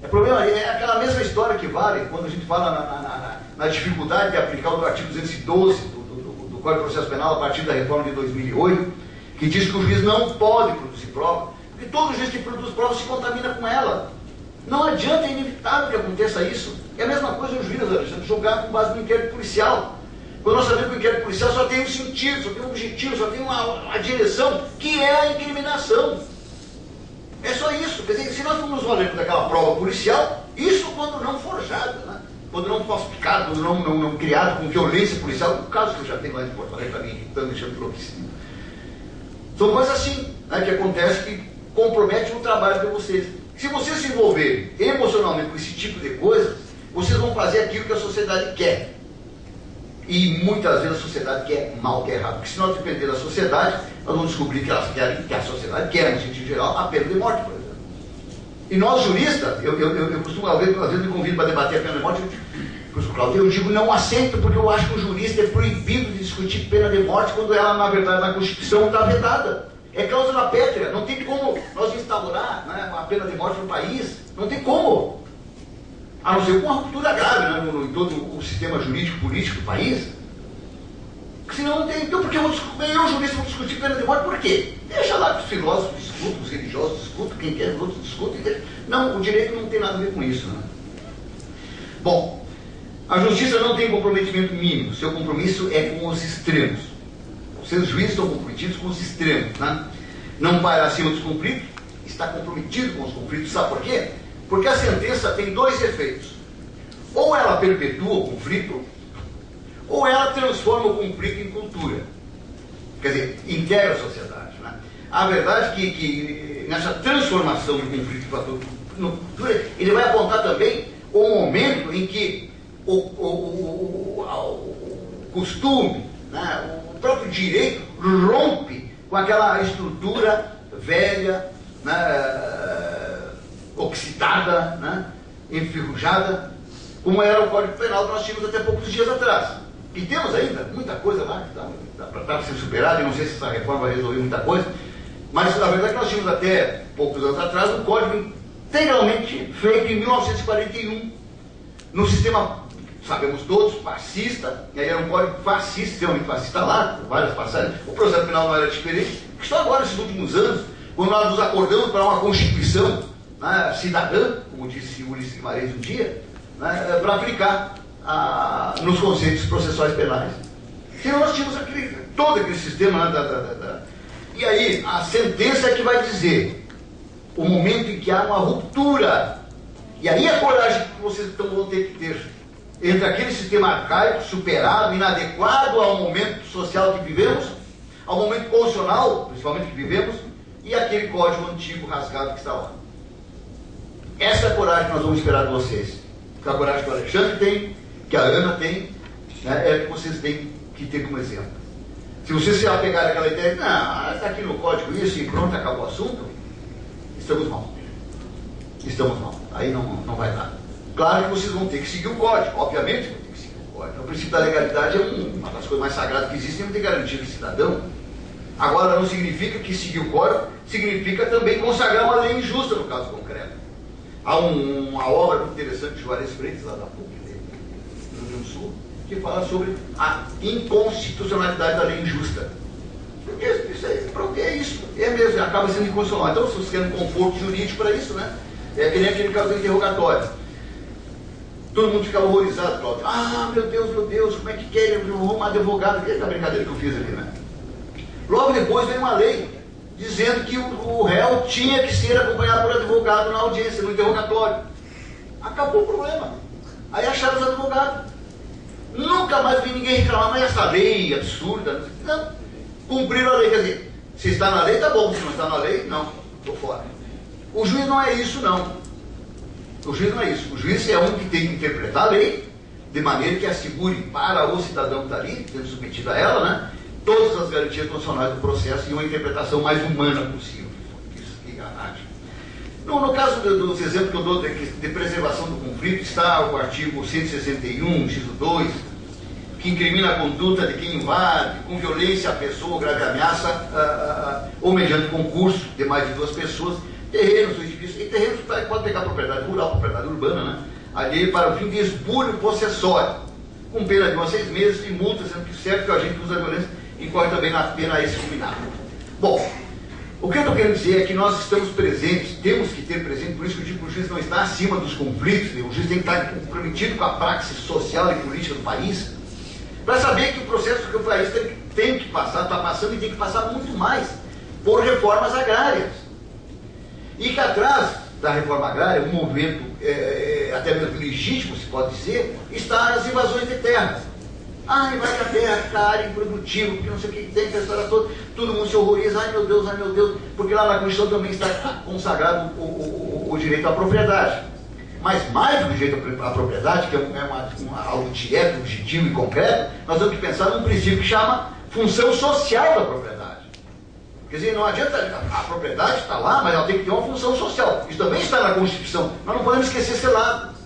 É, problema, é aquela mesma história que vale quando a gente fala na, na, na, na dificuldade de aplicar o artigo duzentos e doze do, do, do Código de Processo Penal a partir da reforma de dois mil e oito, que diz que o juiz não pode produzir prova, porque todo juiz que produz prova se contamina com ela. Não adianta, é inevitável que aconteça isso. É a mesma coisa o juiz, Alexandre, julgar com base no inquérito policial. Quando nós sabemos que o inquérito policial só tem um sentido, só tem um objetivo, só tem uma, uma direção, que é a incriminação. É só isso. Quer dizer, se nós formos valer daquela prova policial, isso quando não forjado, né? Quando não falsificado, quando não, não, não criado com violência policial, o caso que eu já tenho lá em Porto Alegre, para mim, estão deixando enlouquecido. São coisas assim, né, que acontecem que comprometem o trabalho de vocês. Se vocês se envolverem emocionalmente com esse tipo de coisa, vocês vão fazer aquilo que a sociedade quer. E muitas vezes a sociedade quer mal, quer errado. Porque se nós depender da sociedade, nós vamos descobrir que elas querem, que a sociedade quer, no sentido geral, a pena de morte, por exemplo. E nós juristas, eu, eu, eu, eu costumo, às vezes, às vezes me convido para debater a pena de morte, eu digo, não aceito, porque eu acho que o jurista é proibido de discutir pena de morte quando ela, na verdade, na Constituição está vedada. É cláusula pétrea, não tem como nós instaurar, né, a pena de morte no país, não tem como. A não ser com uma ruptura grave, né, no, no, em todo o sistema jurídico político do país. Senão não tem. Então, por que eu, eu jurista, vou discutir pena de morte? Por quê? Deixa lá que os filósofos discutam, os religiosos discutam, quem quer, os outros discutem. Não, o direito não tem nada a ver com isso. Né? Bom, a justiça não tem comprometimento mínimo, seu compromisso é com os extremos. Os seus juízes estão comprometidos com os extremos. Né? Não para acima dos conflitos, está comprometido com os conflitos. Sabe por quê? Porque a sentença tem dois efeitos. Ou ela perpetua o conflito, ou ela transforma o conflito em cultura. Quer dizer, integra a sociedade. Né? A verdade é que, que nessa transformação do conflito para cultura, ele vai apontar também o momento em que o, o, o, o, o costume, né, o próprio direito rompe com aquela estrutura velha, né, oxidada, né, enferrujada, como era o Código Penal que nós tínhamos até poucos dias atrás. E temos ainda muita coisa lá que está para ser superada, e não sei se essa reforma vai resolver muita coisa, mas a verdade é que nós tínhamos até poucos anos atrás um código integralmente feito em mil novecentos e quarenta e um, no sistema, sabemos todos, fascista, e aí era um código fascista, extremamente fascista lá, várias passagens, o processo penal não era diferente, que só agora, nesses últimos anos, quando nós nos acordamos para uma Constituição, né, cidadã, como disse Ulisses Guimarães um dia, né, para aplicar a, nos conceitos processuais penais. Então nós tínhamos aquele, todo aquele sistema, né, da, da, da, da. E aí a sentença é que vai dizer o momento em que há uma ruptura, e aí a coragem que vocês então vão ter que ter entre aquele sistema arcaico, superado, inadequado ao momento social que vivemos, ao momento constitucional, principalmente que vivemos, e aquele código antigo rasgado que está lá. Essa é a coragem que nós vamos esperar de vocês. A coragem que o Alexandre tem, que a Ana tem, né, é que vocês têm que ter como exemplo. Se vocês se apegarem àquela ideia, não, está aqui no código isso e pronto, acabou o assunto, estamos mal. Estamos mal. Aí não, não vai dar. Claro que vocês vão ter que seguir o código, obviamente vão ter que seguir o código. O princípio da legalidade é um, uma das coisas mais sagradas que existem, não tem garantia de cidadão. Agora, não significa que seguir o código significa também consagrar uma lei injusta no caso concreto. Há um, uma obra muito interessante de Juarez Freitas, lá da P U C, no Rio Grande do Sul, que fala sobre a inconstitucionalidade da lei injusta. Porque isso aí, pronto, é isso, é mesmo, acaba sendo inconstitucional. Então, se você quer um conforto jurídico para isso, né? É que nem aquele caso do interrogatório. Todo mundo ficava horrorizado, Cláudio. Ah, meu Deus, meu Deus, como é que quer um advogado? Aquela brincadeira que eu fiz ali, né? Logo depois veio uma lei dizendo que o, o réu tinha que ser acompanhado por advogado na audiência, no interrogatório. Acabou o problema. Aí acharam os advogados. Nunca mais vi ninguém reclamar, mas essa lei absurda. Não, cumpriram a lei. Quer dizer, se está na lei, tá bom. Se não está na lei, não, estou fora. O juiz não é isso, não. O juiz não é isso. O juiz é um que tem que interpretar a lei de maneira que assegure para o cidadão que está ali, sendo submetido a ela, né, todas as garantias constitucionais do processo e uma interpretação mais humana possível. Isso que garante. No, no caso do, dos exemplos que eu dou de, de preservação do conflito, está o artigo cento e sessenta e um, inciso dois, que incrimina a conduta de quem invade, com violência a pessoa ou grave ameaça, ah, ah, ou mediante concurso de mais de duas pessoas, terrenos, edifícios, e terrenos pode pegar propriedade rural, propriedade urbana, né? Ali para o fim de esbulho possessório, com pena de uns seis meses e multa, sendo que serve que o agente usa a violência e corre também na pena excomunada. Bom, o que eu estou querendo dizer é que nós estamos presentes, temos que ter presente, por isso que eu digo que o juiz não está acima dos conflitos, o juiz tem que estar comprometido com a praxis social e política do país, para saber que o processo que o país tem, tem que passar, está passando e tem que passar muito mais por reformas agrárias. E que atrás da reforma agrária, um movimento é, é, até mesmo legítimo, se pode dizer, está as invasões de terras. Ai, vai a terra, fica área improdutiva, porque não sei o que tem, que a história toda, todo mundo se horroriza, ai meu Deus, ai meu Deus, porque lá na Constituição também está consagrado o, o, o, o direito à propriedade. Mas mais do que o direito à propriedade, que é, uma, uma, algo direto, objetivo e concreto, nós temos que pensar num princípio que chama função social da propriedade. Quer dizer, não adianta, a, a propriedade está lá, mas ela tem que ter uma função social. Isso também está na Constituição, nós não podemos esquecer esse lado.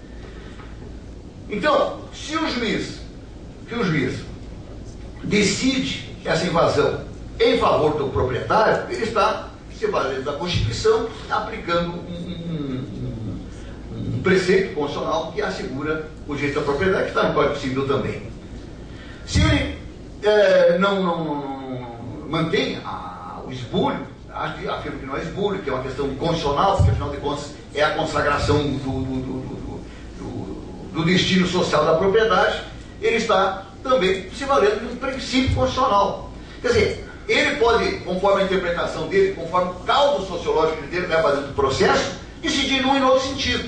Então, se o juiz que o juiz decide essa invasão em favor do proprietário, ele está se valendo da Constituição, aplicando um, um, um, um preceito constitucional que assegura o direito à propriedade, que está no Código Civil também. Se ele é, não, não, não mantém a, o esbulho, afirmo que não é esbulho, que é uma questão constitucional, porque afinal de contas é a consagração do, do, do, do, do, do destino social da propriedade, ele está também se valendo de um princípio constitucional. Quer dizer, ele pode, conforme a interpretação dele, conforme o caldo sociológico dele vai fazendo o processo, decidir num e no outro sentido.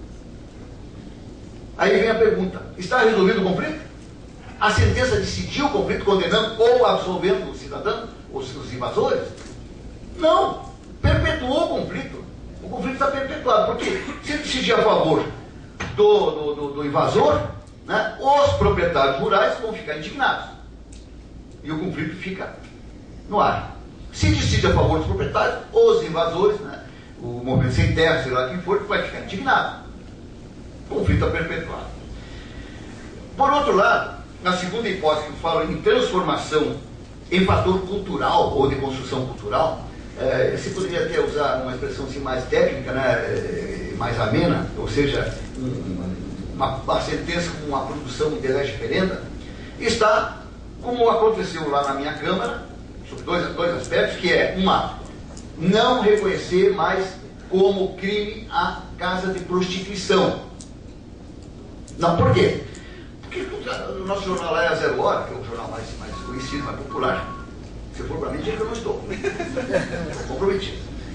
Aí vem a pergunta, está resolvido o conflito? A sentença decidiu o conflito condenando ou absolvendo o cidadão, os, os invasores? Não, perpetuou o conflito. O conflito está perpetuado, porque se ele decidir a favor do, do, do, do invasor, né, os proprietários rurais vão ficar indignados. E o conflito fica no ar. Se decide a favor dos proprietários, os invasores, né, o movimento sem terra, sei lá quem for, vai ficar indignado. O conflito está perpetuado. Por outro lado, na segunda hipótese que eu falo em transformação em fator cultural ou de construção cultural, é, se poderia até usar uma expressão assim, mais técnica, né, mais amena, ou seja, um, uma, uma sentença com uma produção de lege ferenda, está, como aconteceu lá na minha Câmara, sobre dois, dois aspectos, que é, uma, não reconhecer mais como crime a casa de prostituição. Não, por quê? Porque o nosso jornal lá é a Zero Hora, que é o jornal mais, mais conhecido, mais popular. Se for para mim, diga que eu não estou. Estou comprometido.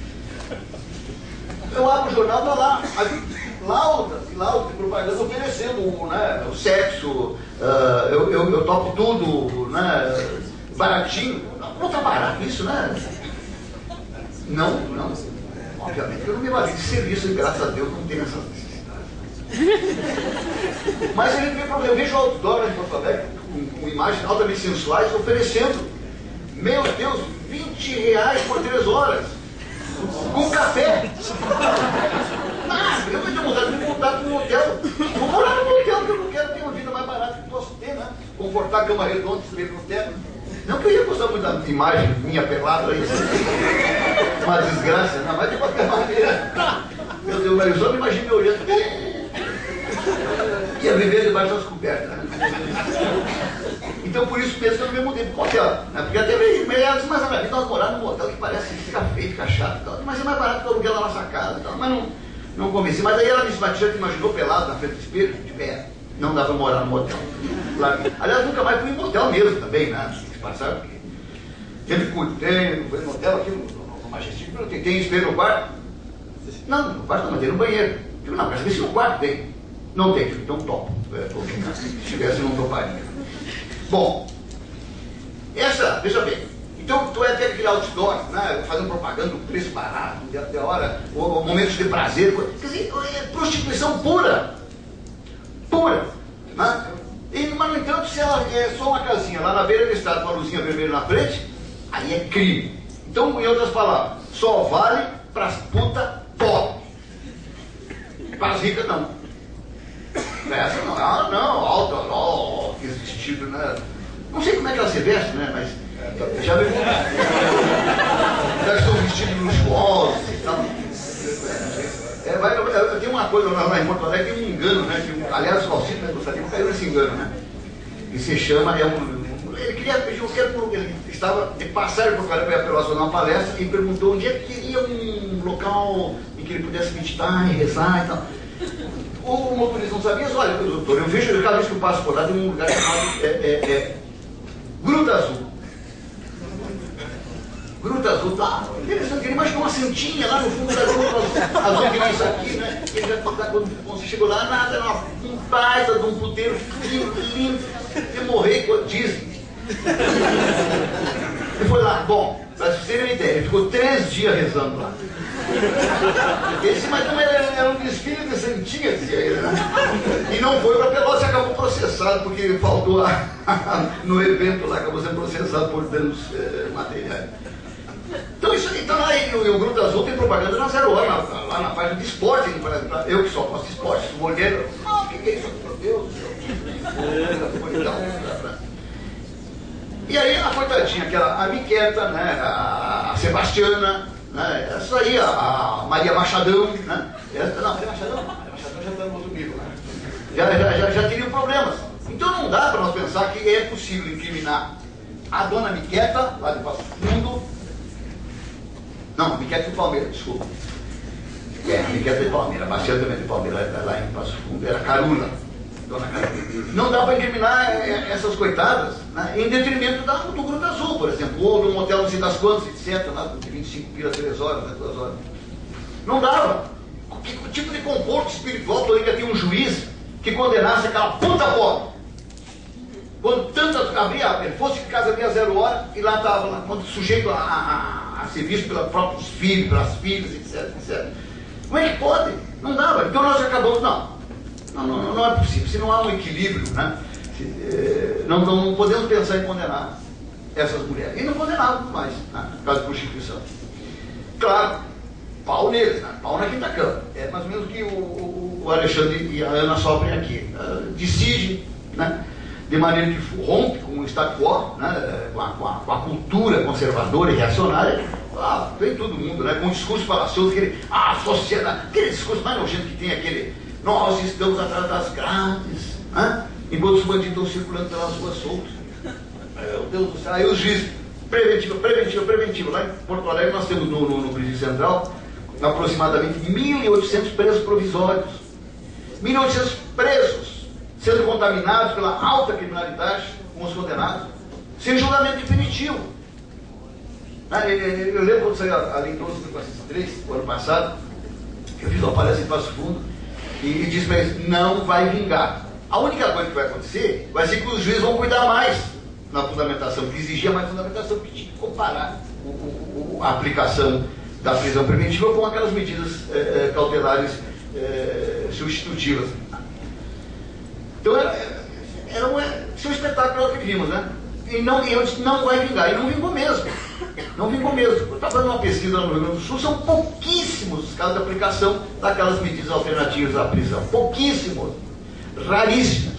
Eu abro o jornal, está lá, lauda, lauda de propaganda oferecendo, né, o sexo, uh, eu, eu, eu topo tudo, né, baratinho. Não está barato isso, né? Não, não. Obviamente eu não me valide de serviço, e graças a Deus não tenho essa necessidade. Mas ele tem problema. Eu vejo o outdoor de Porto Alegre com, com imagens altamente sensuais oferecendo, meu Deus, vinte reais por três horas. Com café. Ah, eu vou ter vontade de voltar para um hotel. Vou morar num hotel, porque eu não quero ter uma vida mais barata que posso ter, né? Confortar a cama redonda, escrever no teto. Não que eu ia gostar muito da imagem minha pelada aí. Uma desgraça, não, mas de qualquer maneira. Meu Deus, mas eu só me imagino me olhando. Ia viver debaixo das cobertas. Então por isso penso que eu não me mudei para o hotel, né? Porque até meio meio mas na minha vida nós moramos num hotel que parece que fica feio, fica chato e tal, mas é mais barato que o aluguel da nossa casa e tal, mas não, não convenci. Mas aí ela me já te imaginou pelado na frente do espelho, de pé, não dá para morar no motel. Lá, aliás, nunca mais fui em motel mesmo também, né? Se passar, porque sempre tem, foi no motel aqui no, no, no Majestic, tem, tem espelho no quarto? Não, no quarto não, mas tem no banheiro. Digo, não, mas se no quarto tem. Não tem, então topo. É, se tivesse, não toparia. Bom, essa, veja bem, então tu é até aquele outdoor, né, fazendo propaganda do preço barato, de, de hora, ou, ou momentos de prazer, quer dizer, é prostituição pura, pura, né? E, mas no entanto, se ela é só uma casinha lá na beira da estrada, com uma luzinha vermelha na frente, aí é crime. Então, em outras palavras, só vale para as putas pobres, para as ricas não. Essa não, ah não, alta, ó, que vestido, né? Não sei como é que ela se veste, né? Mas já me já estão vestidos luxuosos e tal. É, vai, eu, tem uma coisa lá, lá em Porto Alegre, tem um engano, né? Que, aliás, o Alcino Gustavo caiu nesse engano, né? E se chama, é um, ele queria, eu quero, ele estava de passagem por Caramba para fazer uma palestra e perguntou onde é que queria um local em que ele pudesse meditar e rezar e tal. O motorista não sabia, olha, doutor, eu vejo cada vez que eu passo por lá tem um lugar chamado é, é, é, Gruta Azul. Gruta Azul, tá interessante, ele imaginou uma santinha lá no fundo da Gruta Azul, azul que nem isso aqui, né? Ele já, quando você chegou lá, nada, era um baita de um puteiro lindo, lindo, de morrer com Disney. Ele foi lá, bom, para vocês terem uma ideia, ele ficou três dias rezando lá. Ele disse, mas não era, era um desfile de santinha, dizia ele, né? E não foi para Pelotas e acabou processado, porque faltou a, no evento lá, acabou sendo processado por danos eh, materiais. Então, isso, então lá o, o Gruta Azul tem propaganda na Zero Hora, lá, lá na página de esporte, eu que só posto esporte, o olheiro, ah, o que, que é isso? Meu Deus do céu. E aí a coitadinha, aquela a Miqueta, né, a, a Sebastiana, né, essa aí, a, a Maria Machadão, né? Essa, não, Maria Machadão, Maria Machadão já está no outro nível, né? Já, já, já, já teriam problemas. Então não dá para nós pensar que é possível incriminar a dona Miqueta, lá de Passo Fundo. Não, Miqueta de Palmeira, desculpa. É, Miqueta de Palmeira, a Bastiana também de Palmeira, lá em Passo Fundo, era Carula. Dona Carula. Não dá para incriminar essas coitadas, né, em detrimento da, do Gruta Azul, por exemplo, ou de um hotel não sei das quantas, etcétera, lá, de vinte e cinco pila, três horas, né, duas horas. Não dava. Que, que tipo de conforto espiritual poderia ter um juiz que condenasse aquela puta pobre? Quando tanto abria, ele fosse de casa abria zero hora e lá estava, quando sujeito a, a, a ser visto pelos próprios filhos, pelas filhas, etc, etcétera. Como é que pode? Não dava. Então nós acabamos, não. Não, não, não é possível. Se não há um equilíbrio, né? Se, eh, não, não podemos pensar em condenar essas mulheres. E não condenávamos mais, né, por causa da Constituição. Claro, pau neles, né? Pau na quinta cama. É mais ou menos o que o, o, o Alexandre e a Ana sofrem aqui. Uh, decide, né? De maneira que rompe com o status quo, né, com, a, com, a, com a cultura conservadora e reacionária, ah, vem todo mundo, né, com um discurso falacioso, aquele, ah, a sociedade, aquele discurso mais nojento que tem, aquele, nós estamos atrás das grades, né, enquanto os bandidos estão circulando pelas ruas soltos. Meu Deus do céu, aí os juízes, preventivo, preventivo, preventivo, lá em Porto Alegre nós temos no, no, no Presídio Central aproximadamente mil e oitocentos presos provisórios, mil e oitocentos presos, sendo contaminados pela alta criminalidade com os condenados, sem julgamento definitivo. Eu lembro quando saiu a Lei doze mil quatrocentos e três, o ano passado, eu fiz uma palestra em Passo Fundo e disse para eles, não vai vingar. A única coisa que vai acontecer vai ser que os juízes vão cuidar mais na fundamentação, que exigia mais fundamentação, que tinha que comparar o, o, a aplicação da prisão preventiva com aquelas medidas eh, cautelares eh, substitutivas. Então, era, era um, esse é um espetáculo que vimos, né? E, não, e eu disse, não vai vingar. E não vingou mesmo. Não vingou mesmo. Eu estava fazendo uma pesquisa no Rio Grande do Sul, são pouquíssimos os casos de aplicação daquelas medidas alternativas à prisão. Pouquíssimos. Raríssimos.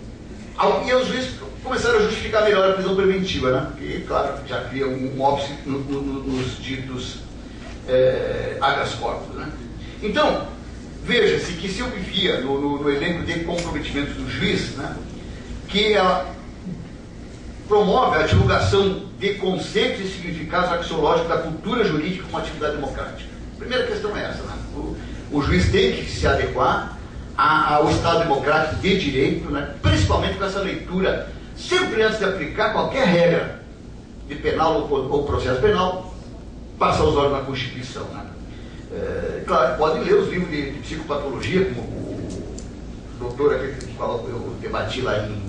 E os juízes começaram a justificar melhor a prisão preventiva, né? E, claro, já cria um óbice no, no, nos ditos é, habeas corpus, né? Então, veja-se que se eu vivia no, no, no elenco de comprometimentos do juiz, né, que ela promove a divulgação de conceitos e significados axiológicos da cultura jurídica como atividade democrática. A primeira questão é essa, né? o, o juiz tem que se adequar a, ao Estado democrático de direito, né, principalmente com essa leitura, sempre antes de aplicar qualquer regra de penal ou, ou processo penal, passar os olhos na Constituição, né? É, claro, podem ler os livros de, de psicopatologia, como o doutor aquele que falou, eu debati lá em,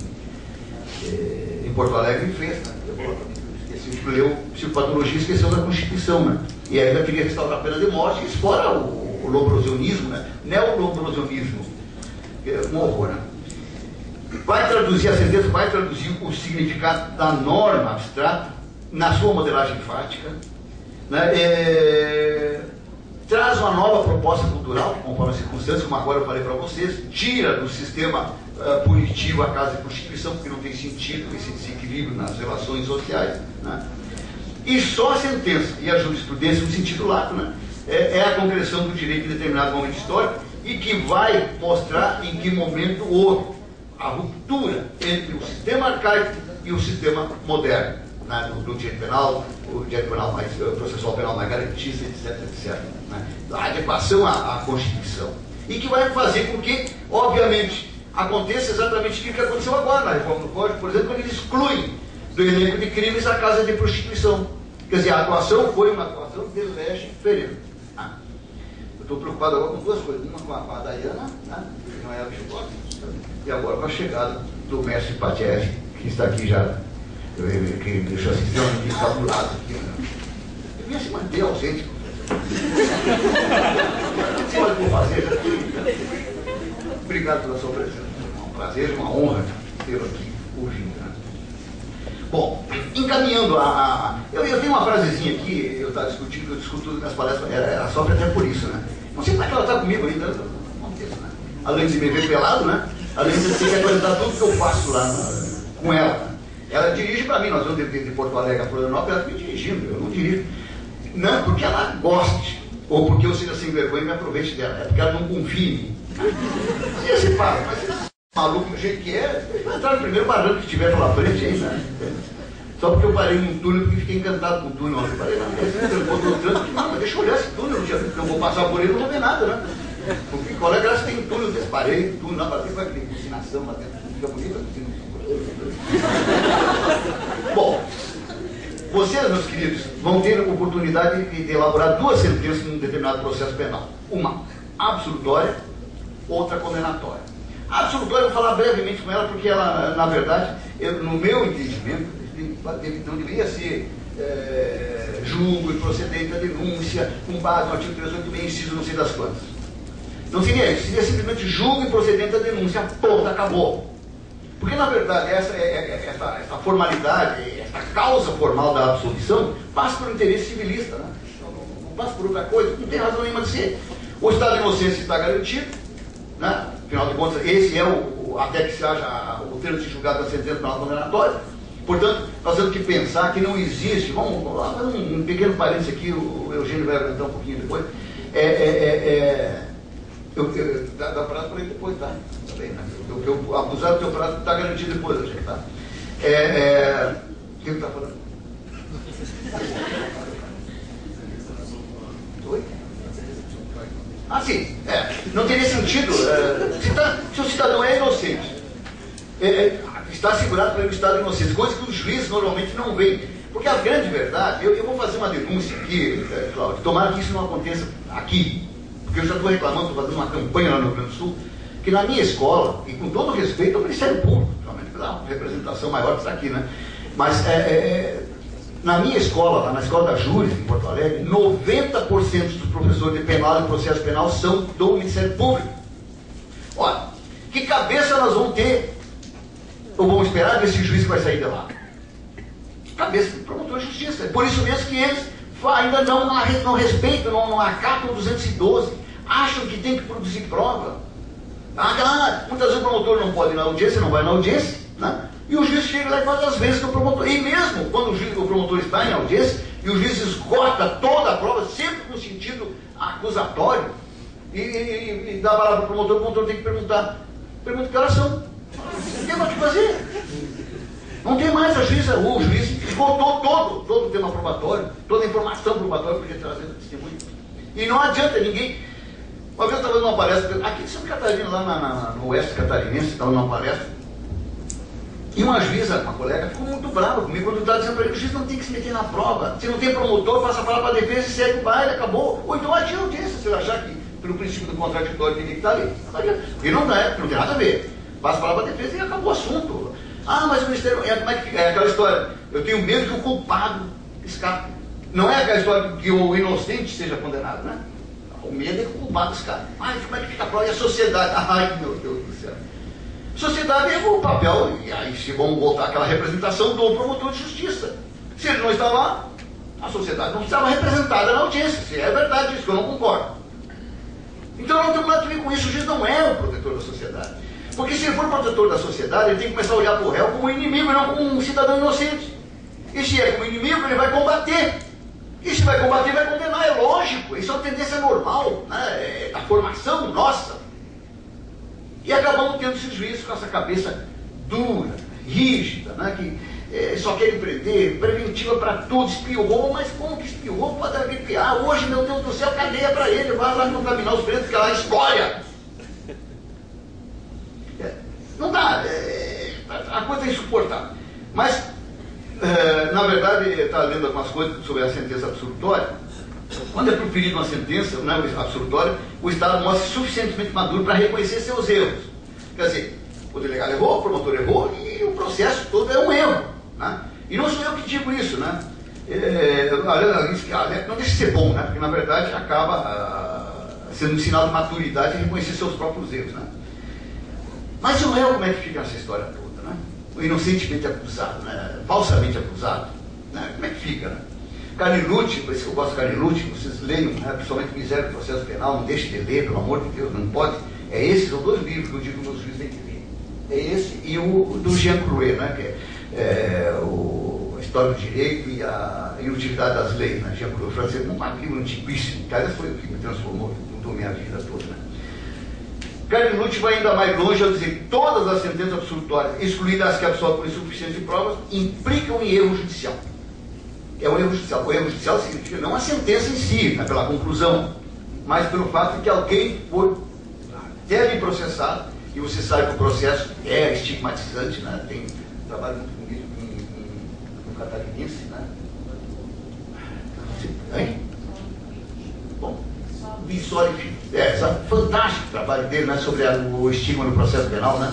é, em Porto Alegre e fez, né? Esqueci de ler o psicopatologia e esqueceu da Constituição, né? E ainda queria restaurar a pena de morte e explora o, o lombrosionismo, né? Neolombrosionismo, que é um horror, né? Vai traduzir, a sentença vai traduzir o significado da norma abstrata na sua modelagem fática, né? É, traz uma nova proposta cultural, que conforme as circunstâncias, como agora eu falei para vocês, tira do sistema uh, punitivo a casa de Constituição, porque não tem sentido esse desequilíbrio nas relações sociais, né? E só a sentença e a jurisprudência, no sentido lato, né, é, é a concreção do direito em determinado momento histórico e que vai mostrar em que momento houve a ruptura entre o sistema arcaico e o sistema moderno, né, do, do direito penal, o direito penal mais, o processual penal mais garantista, etc, etcétera. Né, a adequação à, à Constituição. E que vai fazer com que, obviamente, aconteça exatamente o que aconteceu agora na reforma do Código, por exemplo, quando eles excluem do elenco de crimes a casa de prostituição. Quer dizer, a atuação foi uma atuação de lege ferendo. Ah, eu estou preocupado agora com duas coisas. Uma com a, com a Dayana, né, que não é a bichocota, e agora com a chegada do mestre Patiev, que está aqui já, que deixou assim, extremamente encabulado aqui. Né? Eu vinha se manter ausente, não sei mais o que vou fazer, já aqui. Obrigado pela sua presença. É um prazer, uma honra tê-lo aqui hoje. Né? Bom, encaminhando a... a eu, eu tenho uma frasezinha aqui, eu estava discutindo, eu discuto nas palestras, ela, ela sofre até por isso, né? Não sei como é que ela está comigo ainda, não sei, né? Além de me ver pelado, né? Além de ter que apresentar tudo que eu faço lá na, com ela. Né? Ela dirige para mim, nós vamos de, de Porto Alegre a Florianópolis, ela está me dirigindo, eu não dirijo. Não porque ela goste, ou porque eu seja sem vergonha e me aproveite dela, é porque ela não confia em mim. E esse pai, mas esse maluco do jeito que é, vai entrar no primeiro barranco que tiver pela frente aí, né? Só porque eu parei num túnel porque fiquei encantado com o túnel. Eu falei, não, esse trancou no trânsito, não, mas deixa eu olhar esse túnel, eu vou passar por ele e não vou ver nada, né? Porque qual é a graça? Tem um túnel desse, parei, túnel, não, para ter vai ter ensinação lá dentro, fica bonito, bom, vocês, meus queridos, vão ter a oportunidade de, de elaborar duas sentenças num determinado processo penal. Uma absolutória, outra condenatória. A absolutória, eu vou falar brevemente com ela, porque ela, na verdade, eu, no meu entendimento, não deveria ser é, julgo e procedente da denúncia com base no artigo trezentos e oitenta e seis, inciso não sei das quantas. Não seria isso, seria simplesmente julgo e procedente da denúncia, ponto, acabou. Porque, na verdade, essa, essa, essa formalidade, essa causa formal da absolvição passa por um interesse civilista, né? Não, não passa por outra coisa, não tem razão nenhuma de ser. O estado de inocência está garantido, né? Afinal de contas, esse é o, o até que se haja o termo de julgado da sentença penal condenatória. Portanto, nós temos que pensar que não existe, vamos, vamos lá, fazer um, um pequeno parênteses aqui, o Eugênio vai aguentar um pouquinho depois. É, é, é, é, eu, eu, dá, dá prazo para ele depois, tá? Tá bem, né? Eu, eu, abusar do teu prazo está garantido depois, Eugênio, tá? É, é, o que ele está falando? Oi? Ah, sim, é, não teria sentido. É, se, tá, se o cidadão é inocente, é, é, está assegurado para ele o estado de inocência, coisa que os juízes normalmente não veem. Porque a grande verdade, eu, eu vou fazer uma denúncia aqui, é, Cláudio, tomara que isso não aconteça aqui, porque eu já estou reclamando, estou fazendo uma campanha lá no Rio Grande do Sul, que na minha escola, e com todo respeito ao Ministério Público, realmente pela representação maior que está aqui, né? Mas é, é, na minha escola, lá na escola da Júris, em Porto Alegre, noventa por cento dos professores de penal e processo penal são do Ministério Público. Olha, que cabeça nós vamos ter, ou vamos esperar desse juiz que vai sair de lá? Que cabeça do promotor de justiça. É por isso mesmo que eles ainda não, não respeitam, não, não acatam o duzentos e doze, acham que tem que produzir prova. Ah, muitas vezes o promotor não pode ir na audiência, não vai na audiência, né? E o juiz chega lá e faz as vezes que o promotor. E mesmo quando o, juiz, o promotor está em audiência, e o juiz esgota toda a prova, sempre com sentido acusatório, e, e, e dá a palavra para o promotor, o promotor tem que perguntar. Pergunta que horas são. Não tem mais o que fazer. Não tem mais a juíza, o juiz esgotou todo, todo o tema probatório, toda a informação probatória que ele trazia no testemunho. E não adianta ninguém. Uma vez eu estava dando uma palestra, aqui de Santa Catarina, lá na, na, no oeste catarinense, estava numa palestra. E uma juíza, uma colega, ficou muito brava comigo quando eu estava dizendo para ele que o juiz não tem que se meter na prova. Se não tem promotor, passa a palavra para a defesa e segue o baile, acabou. Ou então adia a audiência, se ele achar que, pelo princípio do contraditório, tem que estar ali. E não é, não tem nada a ver. Passa a palavra para a defesa e acabou o assunto. Ah, mas o Ministério... É, como é, que, é aquela história, eu tenho medo que o culpado escape. Não é aquela história que o inocente seja condenado, né? O medo é que o culpado escape. Ai, como é que fica a prova? E a sociedade? Ai, meu Deus do céu. Sociedade é o papel, e aí se vamos voltar àquela representação do promotor de justiça. Se ele não está lá, a sociedade não estava representada na audiência. Se é verdade isso, que eu não concordo. Então não tem nada a ver com isso, o juiz não é o protetor da sociedade. Porque se ele for protetor da sociedade, ele tem que começar a olhar para o réu como um inimigo e não como um cidadão inocente. E se é como inimigo, ele vai combater. E se vai combater, vai condenar, é lógico. Isso é uma tendência normal, né? É da formação nossa. E acabamos tendo esses juízes com essa cabeça dura, rígida, né? Que é, só querem prender, preventiva para tudo, espiou, mas como que espiou? Pode arrepiar. Hoje, meu Deus do céu, cadeia para ele, vai lá contaminar os presos, que lá é história. É, não dá, é, a coisa é insuportável. Mas, é, na verdade, está lendo algumas coisas sobre a sentença absolutória. Quando é proferida uma sentença, né, absolutória, o Estado mostra suficientemente maduro para reconhecer seus erros. Quer dizer, o delegado errou, o promotor errou e o processo todo é um erro. Né? E não sou eu que digo isso, né? É, não deixa de ser bom, né? Porque na verdade acaba ah, sendo um sinal de maturidade e reconhecer seus próprios erros. Né? Mas o réu, como é que fica nessa história toda? Né? O inocentemente acusado, né? Falsamente acusado, né? Como é que fica? Né? Carnilucci, por isso que eu gosto de Carnilucci, vocês leiam, né? Principalmente Miséria do Processo Penal, não deixe de ler, pelo amor de Deus, não pode. É esses, são dois livros que eu digo que os juízes têm que ler. É esse e o do Jean Crouet, né? Que é, é o, a História do Direito e a Inutilidade das Leis, né? Jean Crouet, francês, um livro antiquíssimo, que aliás foi o que me transformou, mudou minha vida toda. Né? Carnilucci vai ainda mais longe ao dizer que todas as sentenças absolutórias, excluídas as que absolvem por insuficiência de provas, implicam em erro judicial. É o erro judicial. O erro judicial significa não a sentença em si, né, pela conclusão, mas pelo fato de que alguém foi deve processado, e você sabe que o processo é estigmatizante, né? Tem um trabalho muito bonito com um catarinense, né? Hein? Bom, Bissoli Filho. É, sabe, fantástico o trabalho dele, né, sobre a, o estigma no processo penal, né?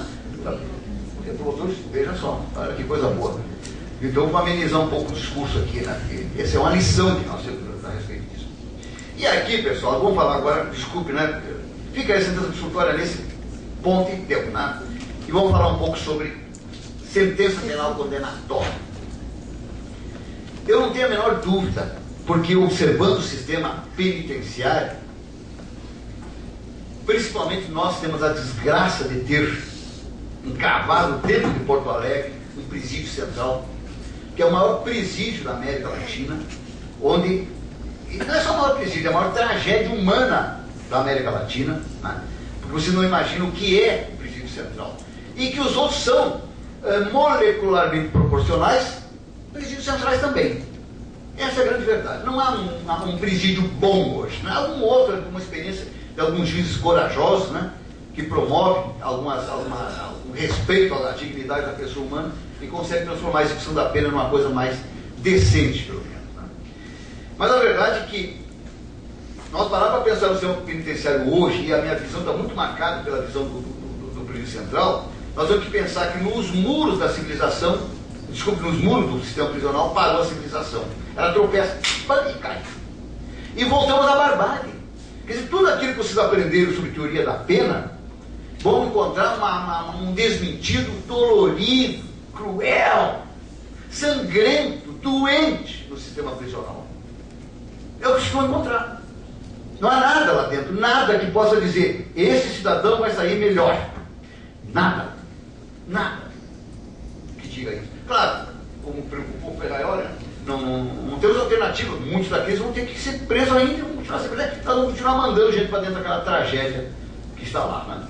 Veja só, olha que coisa boa. Então, vou amenizar um pouco o discurso aqui, né? Porque essa é uma lição que nós temos a respeito disso. E aqui, pessoal, vamos falar agora, desculpe, né? Fica aí a sentença absolutória nesse ponto e deu, né? E vamos falar um pouco sobre sentença penal condenatória. Eu não tenho a menor dúvida, porque observando o sistema penitenciário, principalmente nós temos a desgraça de ter encravado dentro de Porto Alegre um presídio central, que é o maior presídio da América Latina, onde, e não é só o maior presídio, é a maior tragédia humana da América Latina, né? Porque você não imagina o que é o presídio central. E que os outros são é, molecularmente proporcionais, presídios centrais também. Essa é a grande verdade. Não há um, um presídio bom hoje, não há algum outro, alguma experiência de alguns juízes corajosos, né? Que promovem algumas, alguma, algum respeito à dignidade da pessoa humana e conseguem transformar a execução da pena numa coisa mais decente, pelo menos. Né? Mas a verdade é que nós parar para pensar no sistema penitenciário hoje, e a minha visão está muito marcada pela visão do, do, do, do presídio central, nós temos que pensar que nos muros da civilização, desculpe, nos muros do sistema prisional parou a civilização. Ela tropeça, pam, e cai. E voltamos à barbárie. Quer dizer, tudo aquilo que vocês aprenderam sobre teoria da pena, vão encontrar uma, uma, um desmentido dolorido, cruel, sangrento, doente no sistema prisional. É o que vocês vão encontrar. Não há nada lá dentro, nada que possa dizer, esse cidadão vai sair melhor. Nada. Nada que diga isso. Claro, como preocupou o Ferraioli, não, não, não temos alternativa. Muitos daqueles vão ter que ser presos ainda, vão continuar, ser presos, nós vamos continuar mandando gente para dentro daquela tragédia que está lá. Né?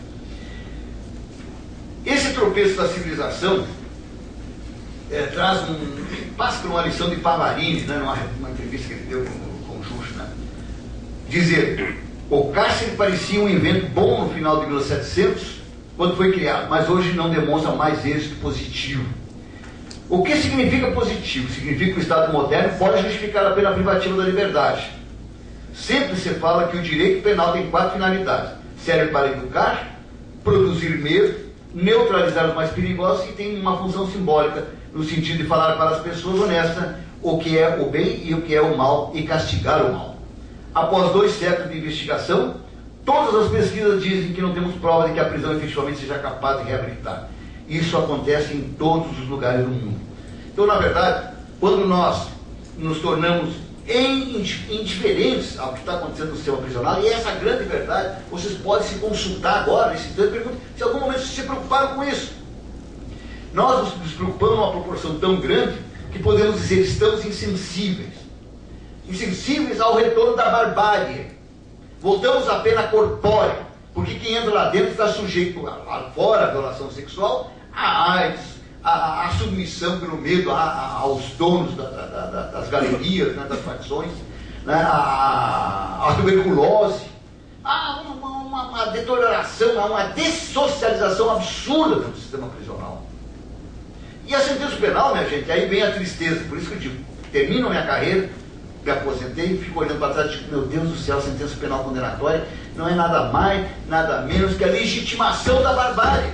Esse tropeço da civilização é, traz um, passa por uma lição de Pavarini, né, numa, numa entrevista que ele deu com, com o Xuxa, né? Dizer, o cárcere parecia um invento bom no final de mil e setecentos, quando foi criado, mas hoje não demonstra mais êxito positivo. O que significa positivo? Significa que o Estado moderno pode justificar a pena privativa da liberdade. Sempre se fala que o direito penal tem quatro finalidades. Serve para educar, produzir medo, neutralizar os mais perigosos e tem uma função simbólica, no sentido de falar para as pessoas honestas o que é o bem e o que é o mal e castigar o mal. Após dois séculos de investigação, todas as pesquisas dizem que não temos prova de que a prisão efetivamente seja capaz de reabilitar. Isso acontece em todos os lugares do mundo. Então, na verdade, quando nós nos tornamos indiferentes ao que está acontecendo no sistema prisional, e essa é a grande verdade, vocês podem se consultar agora, nesse tempo, se em algum momento vocês se preocuparam com isso. Nós nos preocupamos numa proporção tão grande que que podemos dizer, estamos insensíveis. Insensíveis ao retorno da barbárie. Voltamos à pena corpórea, porque quem entra lá dentro está sujeito, lá fora, à violação sexual, à AIDS, à, à submissão pelo medo a, a, aos donos da, da, da, das galerias, né, das facções, né, à, à tuberculose, a uma, uma, uma deterioração, a uma dessocialização absurda do sistema prisional. E a sentença penal, minha gente, aí vem a tristeza. Por isso que eu digo, termino minha carreira, me aposentei, fico olhando para trás e digo, meu Deus do céu, a sentença penal condenatória não é nada mais, nada menos que a legitimação da barbárie.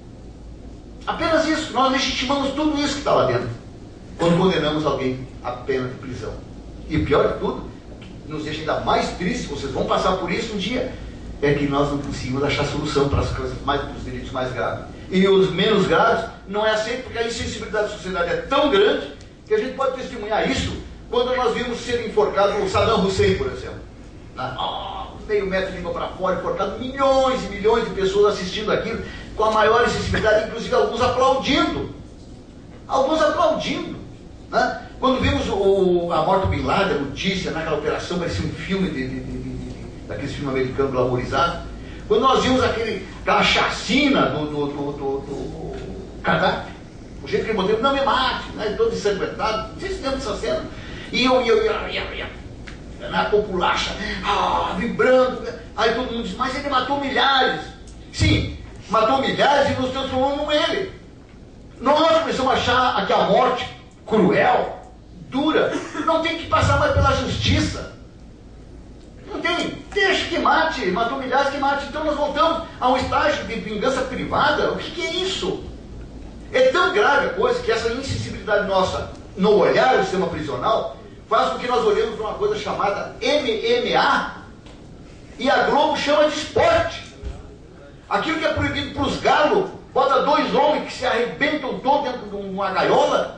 Apenas isso, nós legitimamos tudo isso que está lá dentro, quando condenamos alguém à pena de prisão. E pior de tudo, nos deixa ainda mais tristes, vocês vão passar por isso um dia, é que nós não conseguimos achar solução para as coisas mais, para os delitos mais graves. E os menos graves não é aceito, porque a insensibilidade da sociedade é tão grande que a gente pode testemunhar isso quando nós vimos ser enforcado o Saddam Hussein, por exemplo. Oh, meio metro de língua para fora, enforcado, milhões e milhões de pessoas assistindo aquilo com a maior insensibilidade, inclusive alguns aplaudindo. Alguns aplaudindo. Né? Quando vimos o, a morte do Bin Laden, a notícia, naquela operação, parecia um filme de, de, de, de, de, daqueles filmes americanos glamorizados. Quando nós vimos aquele, aquela chacina do, do, do, do, do Gaddafi, o jeito que ele botou, não me mate, né? Todo ensanguentado, vocês lembram dessa cena? E eu ia, ia, ia, ia, na populacha, ah, vibrando, né? Aí todo mundo diz, mas ele matou milhares. Sim, matou milhares e nos transformou num ele. Nós começamos a achar que a morte cruel, dura, não tem que passar mais pela justiça. Não tem, deixa que mate, matou milhares que mate. Então nós voltamos a um estágio de vingança privada. O que, que é isso? É tão grave a coisa que essa insensibilidade nossa no olhar do sistema prisional faz com que nós olhemos para uma coisa chamada M M A e a Globo chama de esporte. Aquilo que é proibido para os galos, bota dois homens que se arrebentam todos dentro de uma gaiola,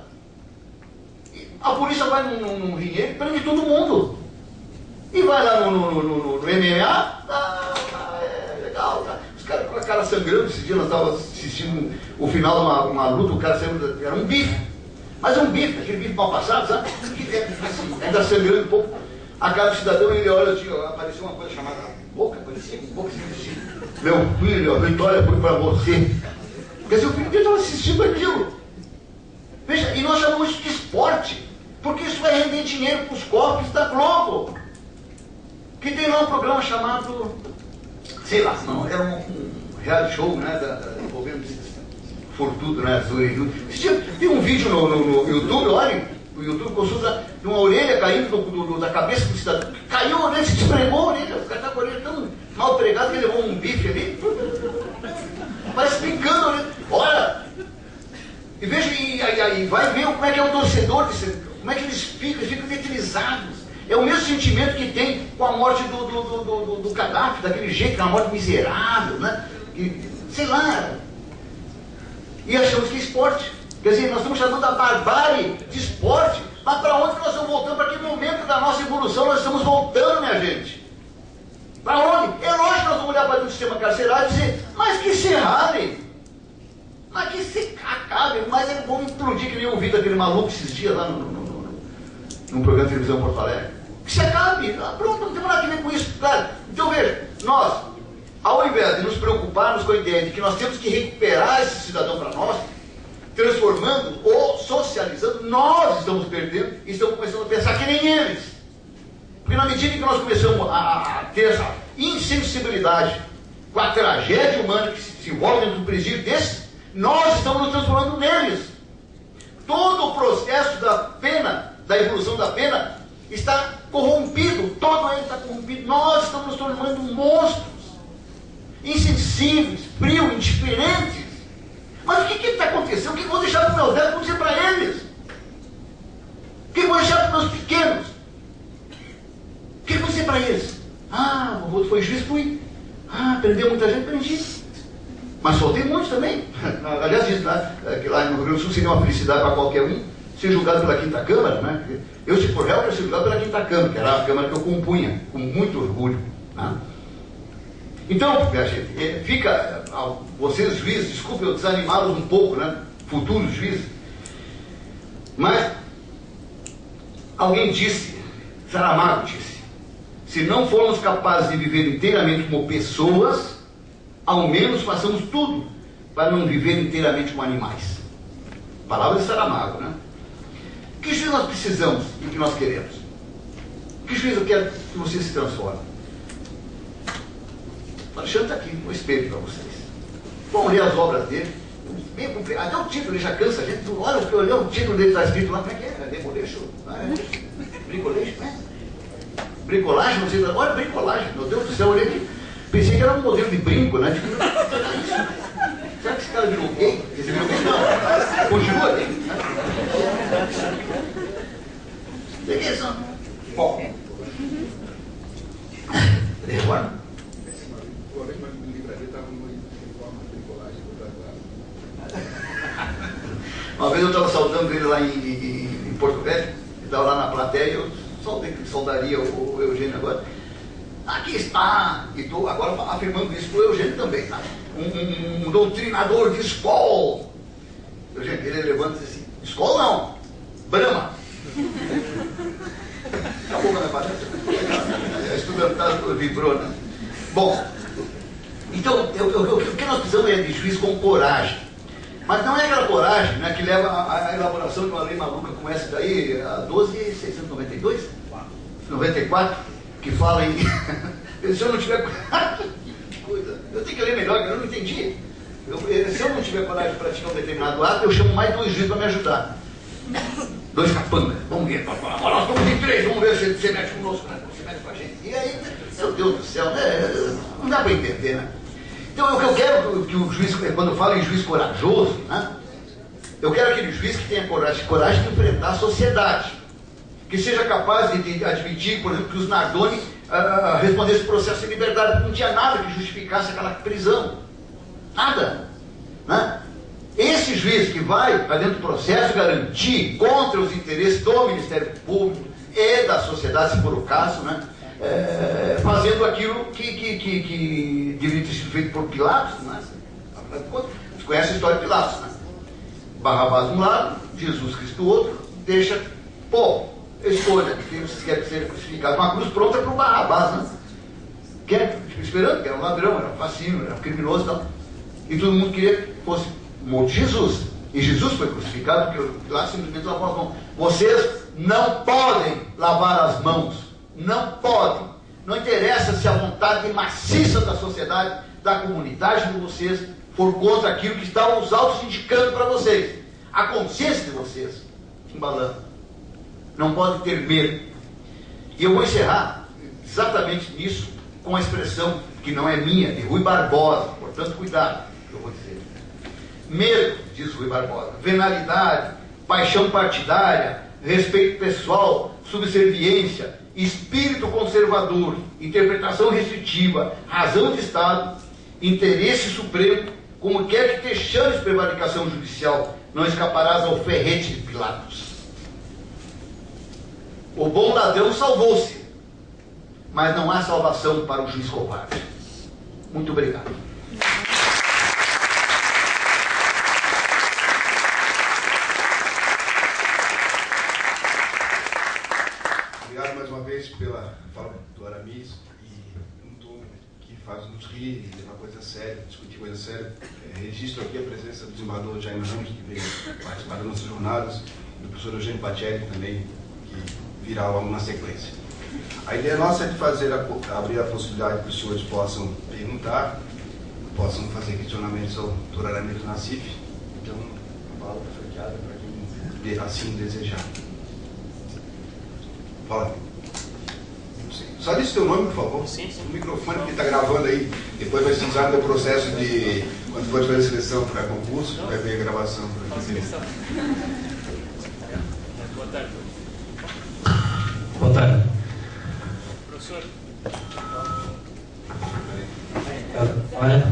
a polícia vai num, num, num ringue e prende todo mundo. E vai lá no, no, no, no, no M M A, ah, é legal, tá? Os caras com a cara sangrando. Esse dia nós estávamos assistindo o final de uma, uma luta, o cara saiu, era um bife, mas é um bife, aquele bife mal passado, sabe? Que é assim, ainda sangrando um pouco. A cara do cidadão, ele olha assim, ó, apareceu uma coisa chamada boca, parecia com boca assim. Meu filho, a vitória foi para você. Quer dizer, o filho dele estava assistindo aquilo. Veja, e nós chamamos isso de esporte, porque isso vai render dinheiro para os cofres da Globo. Que tem lá um programa chamado, sei lá, não, era um, um reality show, né, da, da, envolvendo fortudo, né, tem um vídeo no, no, no YouTube, olhem, o YouTube consulta de uma orelha caindo do, do, do, da cabeça do cidadão, caiu a orelha, se despregou a orelha, o cara tá com a orelha tão mal pregado que ele levou um bife ali, parece brincando a orelha, olha, e veja, e, e, e vai ver como é que é o torcedor, como é que eles ficam, eles ficam electrizados. É o mesmo sentimento que tem com a morte do, do, do, do, do Gaddafi, daquele jeito, uma morte miserável, né? Que, sei lá. E achamos que é esporte. Quer dizer, nós estamos chamando a barbárie de esporte. Mas para onde nós estamos voltando? Para que momento da nossa evolução nós estamos voltando, minha gente? Para onde? É lógico que nós vamos olhar para o sistema carcerário e dizer, mas que se rale, mas que se acabe, mas eles vão implodir que nem ouvi daquele maluco esses dias lá no, no, no, num programa de televisão em Porto Alegre. Que se acabe, ah, pronto, não tem nada a ver com isso. Claro. Então veja, nós, ao invés de nos preocuparmos com a ideia de que nós temos que recuperar esse cidadão para nós, transformando ou socializando, nós estamos perdendo e estamos começando a pensar que nem eles. Porque na medida que nós começamos a, a ter essa insensibilidade com a tragédia humana que se desenvolve dentro do presídio desse, nós estamos nos transformando neles. Todo o processo da pena, da evolução da pena, está corrompido, todo ele está corrompido. Nós estamos nos tornando monstros, insensíveis, frios, indiferentes. Mas o que que está acontecendo? O que eu vou deixar para os meus netos? Vou dizer para eles. O que eu vou deixar para os meus pequenos? O que eu vou dizer para eles? Ah, o vovô foi juiz, fui. Ah, prendeu muita gente, prendi. Mas soltei muitos também. Aliás, diz lá, que lá no Rio Grande do Sul seria uma felicidade para qualquer um ser julgado pela Quinta Câmara, né? Eu, se for réu, quero ser julgado pela Quinta Câmara, que era a Câmara que eu compunha, com muito orgulho. Né? Então, gente, fica, vocês juízes, desculpe eu desanimá-los um pouco, né? Futuros juízes, mas Alguém disse, Saramago disse, se não formos capazes de viver inteiramente como pessoas, ao menos façamos tudo para não viver inteiramente como animais. Palavra de Saramago, né? Que juízo nós precisamos e que nós queremos? Que juízo eu quero que você se transforme? O Alexandre está aqui, um espelho para vocês. Vamos ler as obras dele, bem complicado. Até o título ele já cansa a gente. Olha o que olhou, o título dele está escrito lá, como é que é? Demoleixo? Bricoleixo, né? Bricolagem, não sei, olha bricolagem, meu Deus do céu, eu olhei aqui, pensei que era um modelo de brinco, né? Tipo, será que esse cara virou gay? Esse virou gay? Não, continua gay. Peguei só. Bom. Agora. Uma vez eu estava saudando ele lá em, em, em Porto Velho, ele estava lá na plateia, eu saudei, saudaria o, o Eugênio agora. Aqui está, e estou agora afirmando isso para o Eugênio também, tá? um, um, um doutrinador de escola. Eugênio, ele levanta e diz assim, escola não, Brahma. Acabou com a minha palestra. Estudantado vibrou, né? Bom, então, eu, eu, eu, o que nós precisamos é de juiz com coragem. Mas não é aquela coragem, né, que leva à elaboração de uma lei maluca como essa daí, a doze mil seiscentos e noventa e dois? noventa e quatro, que fala em... se eu não tiver coragem, que coisa, eu tenho que ler melhor, que eu não entendi. Eu, se eu não tiver coragem de praticar um determinado ato, eu chamo mais dois juízes para me ajudar. Dois capangas, vamos ver, agora nós estamos em três, vamos ver se você mete conosco, né? Você mete com a gente. E aí, meu Deus do céu, né? Não dá para entender, né? Então, o que eu quero que o juiz, quando eu falo em juiz corajoso, né, eu quero aquele juiz que tenha coragem, coragem de enfrentar a sociedade, que seja capaz de, de admitir, por exemplo, que os Nardoni uh, respondessem o processo de liberdade, porque não tinha nada que justificasse aquela prisão. Nada. Né? Esse juiz que vai para dentro do processo garantir contra os interesses do Ministério Público e da sociedade, se for o caso, né? É, fazendo aquilo que, que, que, que deveria ter sido feito por Pilatos, né? Você conhece a história de Pilatos, né? Barrabás de um lado, Jesus Cristo do outro, deixa, pô, escolha, quem vocês querem ser crucificado, uma cruz pronta para o Barrabás, né? Quer, esperando, que era um ladrão, era um fascínio, era um criminoso e tal. E todo mundo queria que fosse morto Jesus. E Jesus foi crucificado porque Pilatos simplesmente lavou as mãos. Vocês não podem lavar as mãos. Não podem. Não interessa se a vontade maciça da sociedade, da comunidade de vocês, for contra aquilo que está os autos indicando para vocês. A consciência de vocês, embalando. Não pode ter medo. E eu vou encerrar exatamente nisso com a expressão que não é minha, de Rui Barbosa. Portanto, cuidado, que eu vou dizer. Medo, diz Rui Barbosa, venalidade, paixão partidária, respeito pessoal, subserviência, espírito conservador, interpretação restritiva, razão de Estado, interesse supremo, como quer que te chames prevaricação judicial, não escaparás ao ferrete de Pilatos. O bom ladrão salvou-se, mas não há salvação para o juiz covarde. Muito obrigado. Obrigado mais uma vez pela fala do Aramis e um tom que faz nos rir, levar coisa séria, discutir coisa séria. É, registro aqui a presença do desembargador Jaime Ramos, que veio participar das nossas jornadas, e do professor Eugênio Pacelli também, que virá logo na sequência. A ideia nossa é de fazer a, abrir a possibilidade que os senhores possam perguntar, possam fazer questionamentos ao doutor Aramis Nassif. Então, a palavra é franqueada para quem assim desejar. Fala. Só diz o teu nome, por favor. Sim, sim. O microfone que está gravando aí. Depois vai se usar no processo de... Quando for fazer a seleção para concurso, vai ver a gravação. Para seleção. Boa tarde. Boa tarde. Professor. Olha.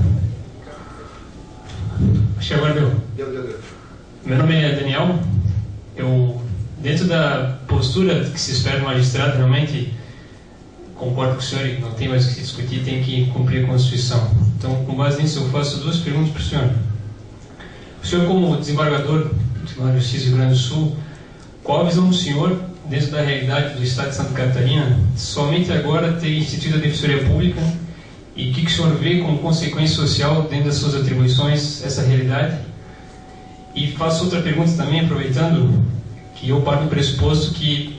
Acho que agora deu. Deu, deu, deu. Meu nome é Daniel. Eu, dentro da postura que se espera do magistrado, realmente concordo com o senhor e não tem mais o que se discutir, tem que cumprir a Constituição. Então, com base nisso, eu faço duas perguntas para o senhor. O senhor, como desembargador do Tribunal de Justiça do Rio Grande do Sul, qual a visão do senhor, dentro da realidade do Estado de Santa Catarina, somente agora ter instituído a Defensoria Pública, e o que, que o senhor vê como consequência social dentro das suas atribuições, essa realidade? E faço outra pergunta também, aproveitando, que eu parto do pressuposto que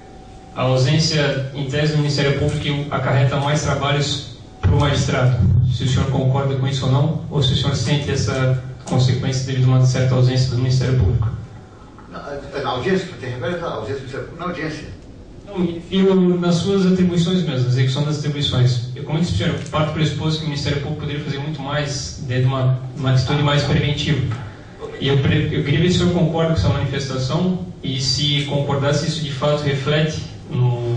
a ausência em tese do Ministério Público acarreta mais trabalhos para o magistrado. Se o senhor concorda com isso ou não, ou se o senhor sente essa consequência devido a uma certa ausência do Ministério Público? Na, na audiência, tem refere à ausência do Ministério Público na audiência? Não, me refiro nas suas atribuições mesmo, na execução das atribuições. Eu, como disse, senhor, eu parto do pressuposto que o Ministério Público poderia fazer muito mais dentro de uma, uma atitude mais preventiva. E eu, eu queria ver se o senhor concorda com essa manifestação e se concordar, se isso de fato reflete no,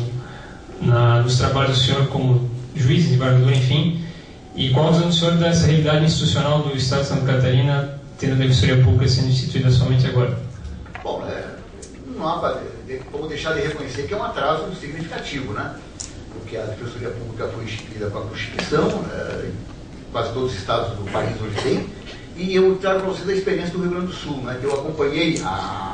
na, nos trabalhos do senhor como juiz, desembargador, enfim, e qual a visão do senhor dessa realidade institucional do Estado de Santa Catarina, tendo a Defensoria Pública sendo instituída somente agora? Bom, é, não há como deixar de reconhecer que é um atraso significativo, né? Porque a Defensoria Pública foi instituída com a Constituição, é, quase todos os estados do país hoje têm, e eu trago para vocês a experiência do Rio Grande do Sul, né? Que eu acompanhei a,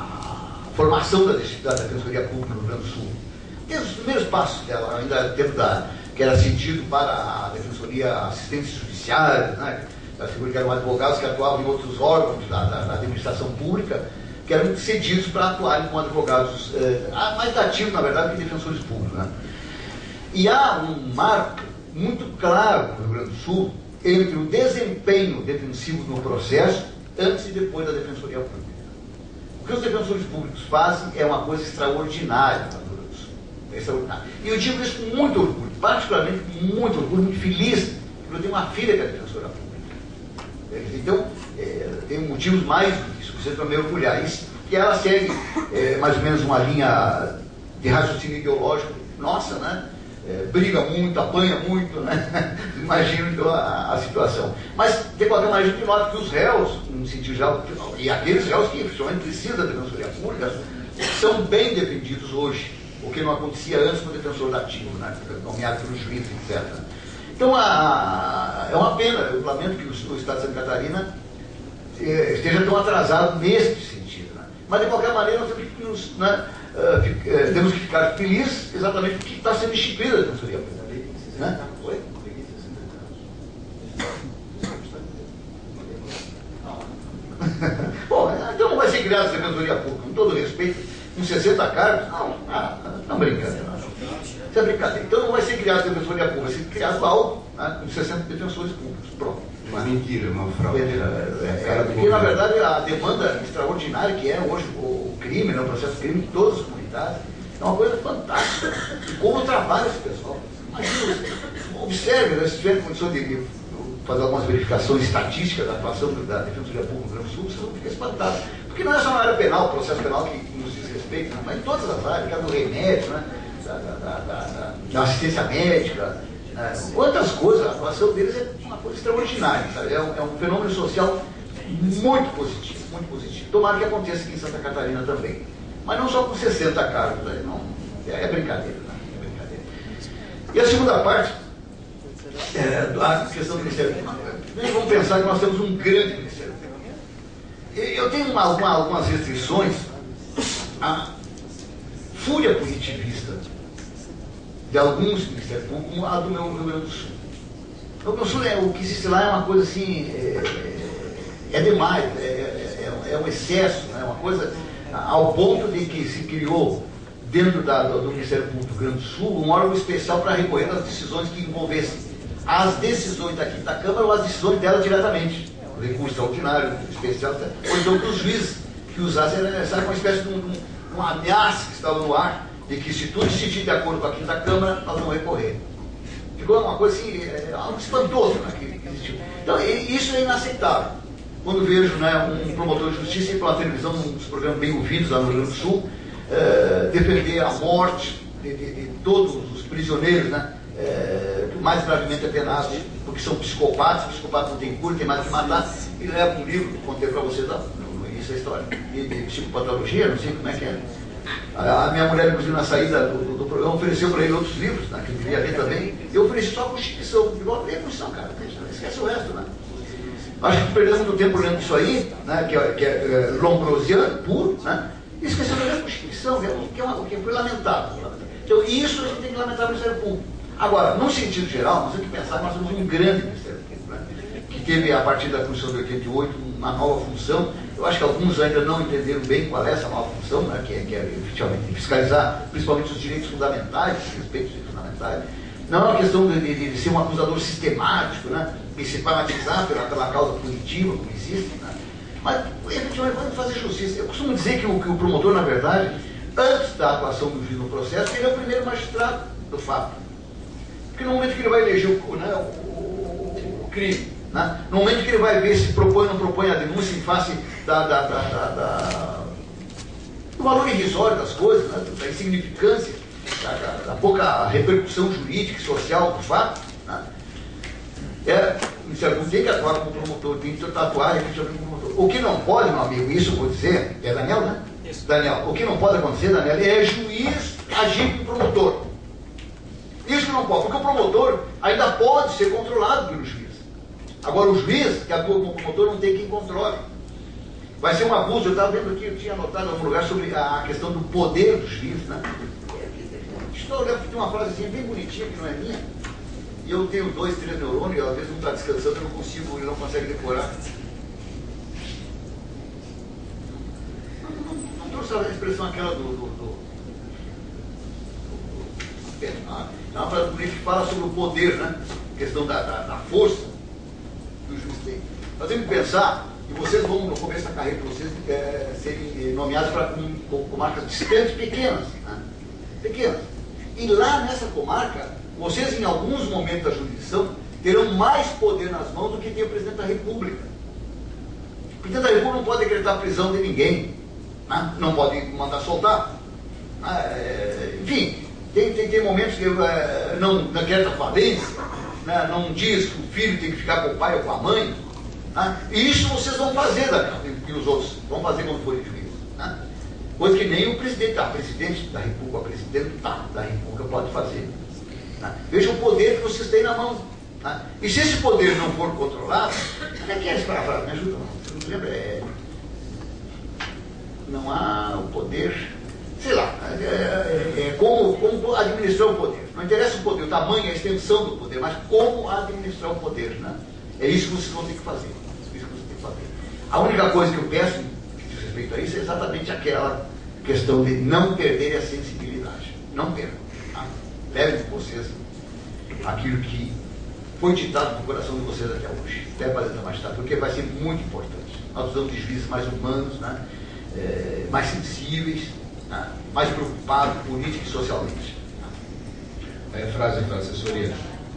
a formação da, da Defensoria Pública no Rio Grande do Sul. Desde os primeiros passos dela, ainda tempo da, que era sentido para a Defensoria Assistentes Judiciários, né? A figura que eram advogados que atuavam em outros órgãos da, da, da administração pública, que eram cedidos para atuarem como advogados, eh, mais ativos, na verdade, que defensores públicos. Né? E há um marco muito claro no Rio Grande do Sul entre o desempenho defensivo no processo antes e depois da Defensoria Pública. O que os defensores públicos fazem é uma coisa extraordinária no Rio Grande do Sul. É extraordinário. E eu digo isso com muito orgulho, particularmente com muito orgulho, muito feliz, porque eu tenho uma filha que é defensora pública. Então, é, tem motivos mais do que suficiente para me orgulhar. Isso, que ela segue é, mais ou menos uma linha de raciocínio ideológico nossa, né? É, briga muito, apanha muito, né? Imagino então a, a situação. Mas, de qualquer maneira, a gente nota que os réus, no sentido geral, e aqueles réus que principalmente precisam da Defensoria Pública, são bem defendidos hoje, o que não acontecia antes com o defensor dativo, né? Nomeado pelo juiz, etcétera. Então, a, é uma pena, eu lamento que o, o Estado de Santa Catarina eh, esteja tão atrasado nesse sentido. Né? Mas, de qualquer maneira, nós temos que, nos, né, uh, fic, uh, temos que ficar felizes exatamente porque está sendo instituída a Defensoria Pública. Né? Oi? Bom, então não vai ser criada a Defensoria Pública, com todo respeito, com sessenta cargos? Não, não, não brincadeira. Isso é brincadeira. Então não vai ser criado a Defensoria Pública, vai ser criado algo, né, com sessenta defensores públicos. Pronto. Uma mentira, uma fraude. É, é, é, porque, na verdade, a demanda extraordinária que é hoje o crime, né, o processo de crime de todas as comunidades, é uma coisa fantástica. E como trabalha esse pessoal. Imagina, observe, né, se tiver condição de fazer algumas verificações estatísticas da atuação da Defensoria Pública no Rio Grande do Sul, vocês vão ficar espantados. Porque não é só na área penal, o processo penal que nos diz respeito, mas em todas as áreas, que é do remédio, né? Da, da, da, da, da assistência médica, né? Quantas coisas, a atuação deles é uma coisa extraordinária, sabe? É, um, é um fenômeno social muito positivo, muito positivo. Tomara que aconteça aqui em Santa Catarina também. Mas não só com sessenta cargos, né? Não, é, é brincadeira, né? É brincadeira. E a segunda parte, é, a questão do Ministério Público. Vamos pensar que nós temos um grande Ministério Público. Eu tenho uma, uma, algumas restrições à fúria positivista de alguns Ministérios Públicos, como a do meu Rio Grande do Sul. O Rio Grande do Sul, é, o que existe lá é uma coisa assim, é, é demais, é, é, é um excesso, é né? Uma coisa ao ponto de que se criou dentro da, do, do Ministério Público do Rio Grande do Sul um órgão especial para recorrer às decisões que envolvessem as decisões daqui da Câmara ou as decisões dela diretamente. O recurso extraordinário, especial, ou então para os juízes que usassem, sabe, uma espécie de um, um, uma ameaça que estava no ar, de que se tudo decidir de acordo com aquilo da Câmara, nós vamos recorrer. Ficou uma coisa assim, é, algo espantoso, né, que, que existiu. Então, isso é inaceitável. Quando vejo, né, um promotor de justiça ir pela televisão, num dos programas bem ouvidos lá no Rio Grande do Sul, é, defender a morte de, de, de todos os prisioneiros, né, é, mais gravemente apenados, porque são psicopatas, psicopatas não têm cura, tem mais que matar, e leva um livro, contei para vocês lá, no início da história, de, de psicopatologia, não sei como é que é. A minha mulher, inclusive, na saída do, do, do programa, ofereceu para ele outros livros, né, que ele queria ler também. Eu ofereci só a Constituição. Eu digo, lê a Constituição, cara, esquece o resto, né? Acho que perdemos muito tempo lendo isso aí, né, que é, que é, é Lombrosiano, puro, né? Esqueceu da Constituição, que, é uma, que foi lamentável. Então, isso a gente tem que lamentar o Ministério Público. Agora, no sentido geral, nós temos que pensar que nós temos um grande Ministério Público, né? Que teve, a partir da Constituição de oitenta e oito, uma nova função. Eu acho que alguns ainda não entenderam bem qual é essa nova função, né? que, é, que é efetivamente fiscalizar, principalmente os direitos fundamentais, respeito aos direitos fundamentais. Não é uma questão de, de, de ser um acusador sistemático, né? E se fanatizar pela, pela causa punitiva, como existe, né? Mas, efetivamente, vamos fazer justiça. Eu costumo dizer que o, que o promotor, na verdade, antes da atuação do juiz no processo, ele é o primeiro magistrado do fato. Porque no momento que ele vai eleger o, né, o, o, o crime, né? No momento que ele vai ver se propõe ou não propõe a denúncia em face da, da, da, da, da, do valor irrisório das coisas, né? Da insignificância, da, da, da pouca repercussão jurídica e social do fato, né? É, o Ministério Público tem que atuar como promotor, tem que atuar efetivamente como promotor. O que não pode, meu amigo, isso eu vou dizer, é Daniel, né? Isso. Daniel, o que não pode acontecer, Daniel, é juiz agir como promotor. Isso que não pode, porque o promotor ainda pode ser controlado pelo juiz. Agora, o juiz que atua como promotor não tem quem controle. Vai ser um abuso. Eu estava vendo aqui, eu tinha anotado em algum lugar sobre a questão do poder do juiz, né? Estou olhando que tem uma frasezinha bem bonitinha que não é minha. E eu tenho dois, três neurônios, e às vezes não está descansando, eu não consigo, ele não consegue decorar. Não, não, não trouxe a expressão aquela do. do, do, do é uma frase bonita que fala sobre o poder, né? A questão da, da, da força que o juiz tem. Nós temos que pensar, e vocês vão, no começo da carreira de vocês, é, serem nomeados para com, comarcas distantes, pequenas, né? Pequenas. E lá nessa comarca, vocês, em alguns momentos da jurisdição, terão mais poder nas mãos do que tem o presidente da República. O presidente da República não pode decretar prisão de ninguém, né? Não pode mandar soltar. É, enfim, tem, tem, tem momentos que é, não decreta falência, né? Não diz que o filho tem que ficar com o pai ou com a mãe. Né? E isso vocês vão fazer, Daniel, e os outros vão fazer quando forem juízes. Né? Coisa que nem o presidente, a presidente da República, a presidente da República pode fazer. Né? Veja o poder que vocês têm na mão. Né? E se esse poder não for controlado, como é que é esse palavra? Me ajuda, não? Você não se lembra? É... Não há o poder, sei lá, é, é, é como, como administrar o poder. Não interessa o poder, o tamanho, a extensão do poder, mas como administrar o poder. Né? É isso que vocês vão ter que fazer. É isso que vocês têm que fazer. A única coisa que eu peço, que diz respeito a isso, é exatamente aquela questão de não perderem a sensibilidade. Não percam. Tá? Levem com vocês aquilo que foi ditado no coração de vocês até hoje. Leve para dentro da magistrada, porque vai ser muito importante. Nós precisamos de juízes mais humanos, né? É, mais sensíveis, né? Mais preocupados política e socialmente. É frase para assessoria.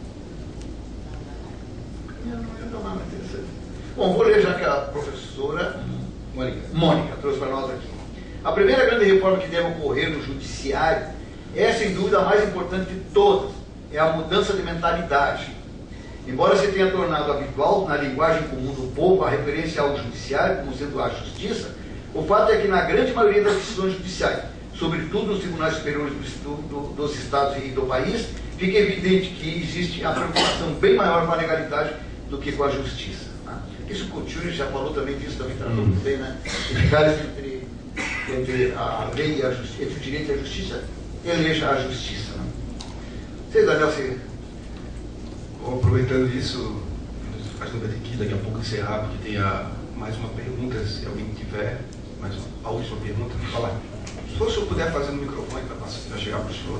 Não, não é nada interessante. Bom, vou ler já que a professora Mônica. Mônica trouxe para nós aqui. A primeira grande reforma que deve ocorrer no judiciário é, sem dúvida, a mais importante de todas. É a mudança de mentalidade. Embora se tenha tornado habitual, na linguagem comum do povo, a referência ao judiciário como sendo a justiça, o fato é que, na grande maioria das decisões judiciais, sobretudo nos tribunais superiores do, do, dos estados e do país, fica evidente que existe a preocupação bem maior com a legalidade do que com a justiça. Né? Isso o Coutinho já falou também disso, também tratou muito bem, né? Eficácia entre, entre a lei e a justiça, entre o direito e a justiça, eleja a justiça. Né? Você, Daniel, você... Bom, aproveitando isso, acho que vai ter que daqui a pouco encerrar, porque tem a, mais uma pergunta, se alguém tiver, mais uma, a última pergunta, fala. Só se eu puder fazer no microfone para chegar para o senhor.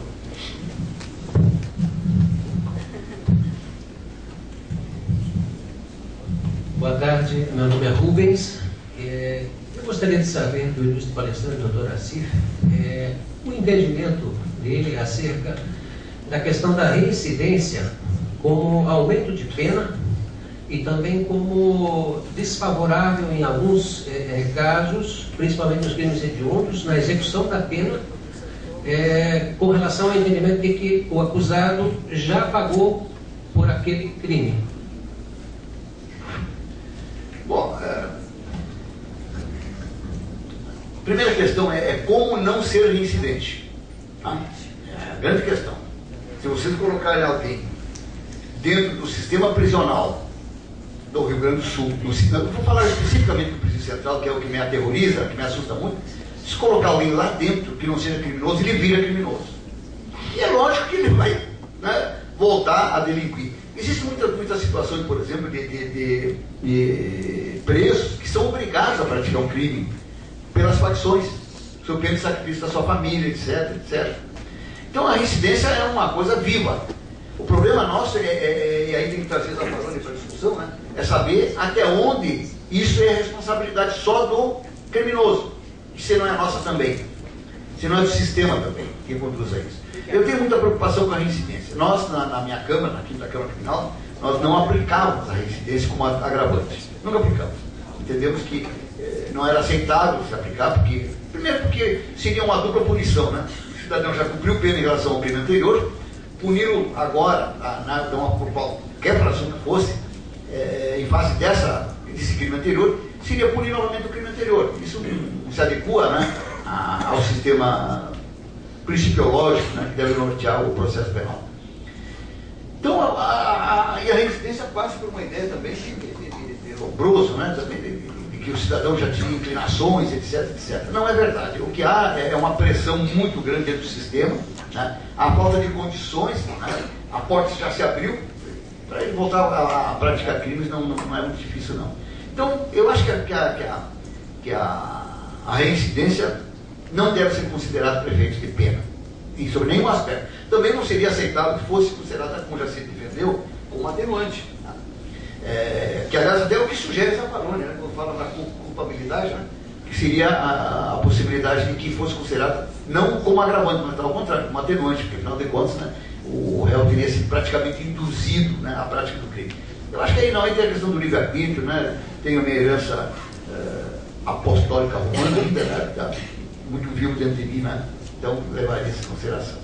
Boa tarde, meu nome é Rubens. É, eu gostaria de saber do ilustre palestrante, doutor Assif, é, o entendimento dele acerca da questão da reincidência como aumento de pena e também como desfavorável em alguns é, casos, principalmente nos crimes hediondos, na execução da pena, é, com relação ao entendimento de que o acusado já pagou por aquele crime. Bom, é... a primeira questão é, é como não ser reincidente. Tá? É a grande questão. Se vocês colocarem alguém dentro do sistema prisional do Rio Grande do Sul, no, eu vou falar especificamente do Presídio Central, que é o que me aterroriza, que me assusta muito, Se colocar alguém lá dentro que não seja criminoso, ele vira criminoso. E é lógico que ele vai, né, voltar a delinquir. Existem muitas, muitas situações, por exemplo, de, de, de, de presos que são obrigados a praticar um crime pelas facções, sob pena de sacrifício da sua família, etc, etcétera. Então a reincidência é uma coisa viva. O problema nosso, é, é, e aí tem que trazer essa palavra para a discussão, né, é saber até onde isso é responsabilidade só do criminoso, e se não é nossa também, se não é do sistema também que conduz a isso. Eu tenho muita preocupação com a reincidência. Nós, na, na minha Câmara, na quinta Câmara Criminal, nós não aplicávamos a reincidência como agravante. Nunca aplicamos. Entendemos que eh, não era aceitável se aplicar, porque, primeiro porque seria uma dupla punição, né? O cidadão já cumpriu pena em relação ao crime anterior, puni-lo agora, na, na, por qualquer razão que fosse, eh, em face dessa, desse crime anterior, seria punir novamente o crime anterior. Isso não se adequa, né, a, ao sistema principiológico, né, que deve nortear o processo penal. Então, a, a, a, e a reincidência passa por uma ideia também de, de, de, de robroso, né, também de, de, de que o cidadão já tinha inclinações, etc, etcétera. Não é verdade. O que há é uma pressão muito grande dentro do sistema, né, a falta de condições, né, a porta já se abriu, para ele voltar a, a praticar crimes não, não, não é muito difícil, não. Então, eu acho que a, que a, que a, que a, a reincidência não deve ser considerada prefeito de pena, em sobre nenhum aspecto. Também não seria aceitável que fosse considerada, como já se defendeu, como atenuante. Né? É, que, aliás, até é o que sugere essa Farone, né? Quando fala da culpabilidade, né? Que seria a, a possibilidade de que fosse considerada não como agravante, mas ao contrário, como atenuante, porque, afinal de contas, né, o réu teria sido praticamente induzido, né, à prática do crime. Eu acho que aí não, aí tem a questão do livre-arbítrio, né? Tem a minha herança uh, apostólica romana, né? Tá muito vivo dentro de mim, né? Então, levaria isso em consideração.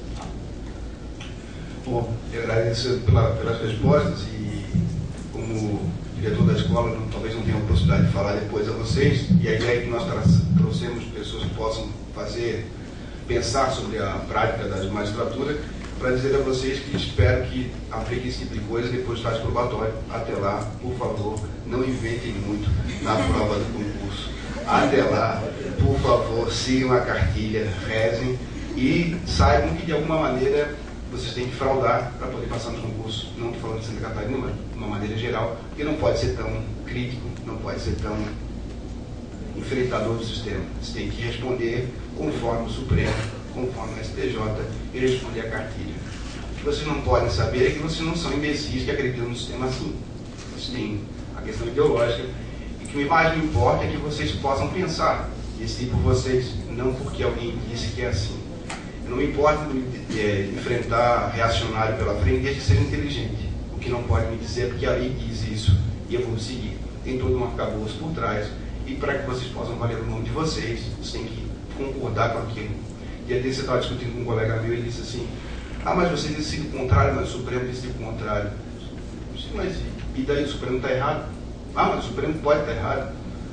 Bom, eu agradeço pela, pelas respostas e, como diretor da escola, não, talvez não tenha a possibilidade de falar depois a vocês, e a ideia é que nós trouxemos pessoas que possam fazer, pensar sobre a prática da magistratura, para dizer a vocês que espero que apliquem esse tipo de coisa depois do estágio probatório. Até lá, por favor, não inventem muito na prova do concurso. Até lá, por favor, sigam a cartilha, rezem e saibam que de alguma maneira vocês têm que fraudar para poder passar no concurso. Não estou falando de Santa Catarina, mas de uma maneira geral, porque não pode ser tão crítico, não pode ser tão enfrentador do sistema. Você tem que responder conforme o Supremo, conforme o S T J, e responder a cartilha. O que vocês não podem saber é que vocês não são imbecis que acreditam no sistema assim. Vocês têm a questão ideológica, e o que mais me importa é que vocês possam pensar, decidir por vocês, não porque alguém disse que é assim. Eu não me importo de, é, enfrentar reacionário pela frente, desde que seja inteligente. O que não pode me dizer é porque a lei diz isso, e eu vou seguir. Tem todo um arcabouço por trás, e para que vocês possam valer o nome de vocês, vocês têm que concordar com aquilo. E aí você estava discutindo com um colega meu e ele disse assim, ah, mas você disse o contrário, mas o Supremo disse o contrário. Sim, mas e daí o Supremo está errado? Ah, mas o Supremo pode estar errado.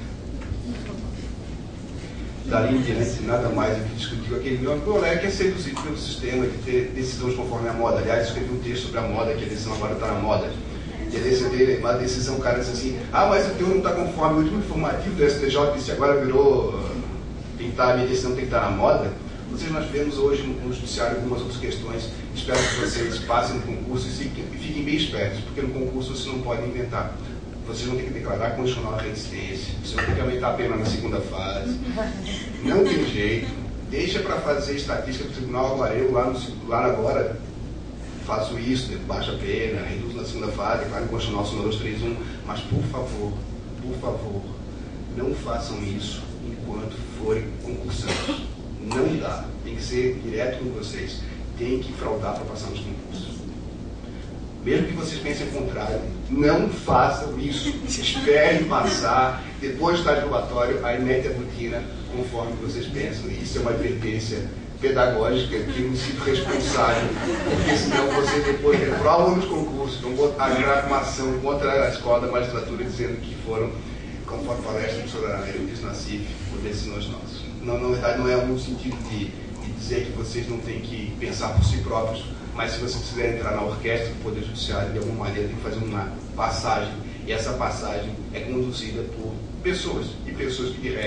Dali em diante, nada mais do que discutir com aquele meu colega que é seduzido pelo sistema, de ter decisões conforme a moda. Aliás, escrevi um texto sobre a moda, que a decisão agora está na moda. E aí você tem uma decisão, o cara diz assim, ah, mas o teu não está conforme o último informativo do S T J, disse agora virou, tem que estar, a minha decisão tem que estar na moda. Vocês, nós vemos hoje no judiciário algumas outras questões. Espero que vocês passem no concurso e fiquem, fiquem bem espertos, porque no concurso vocês não podem inventar. Vocês vão ter que declarar condicional a reincidência, vocês vão ter que aumentar a pena na segunda fase. Não tem jeito. Deixa para fazer estatística do tribunal, agora eu lá, no, lá agora faço isso, baixa a pena, reduzo na segunda fase, declaro condicional cinco dois três um, mas por favor, por favor, não façam isso enquanto forem concursantes. Não dá, tem que ser direto com vocês, tem que fraudar para passar nos concursos. Mesmo que vocês pensem o contrário, não façam isso. Esperem passar, depois do estágio probatório, aí mete a botina conforme vocês pensam. E isso é uma advertência pedagógica que eu me sinto responsável, porque senão vocês depois reprovam nos concursos, vão botar uma ação contra a escola da magistratura dizendo que foram, conforme a palestra do professor Aranel na C I F, por decisões nossas. Não, na verdade, não é no sentido de, de dizer que vocês não têm que pensar por si próprios, mas se vocês quiserem entrar na orquestra do Poder Judiciário, de alguma maneira tem que fazer uma passagem, e essa passagem é conduzida por pessoas, e pessoas que, de regra,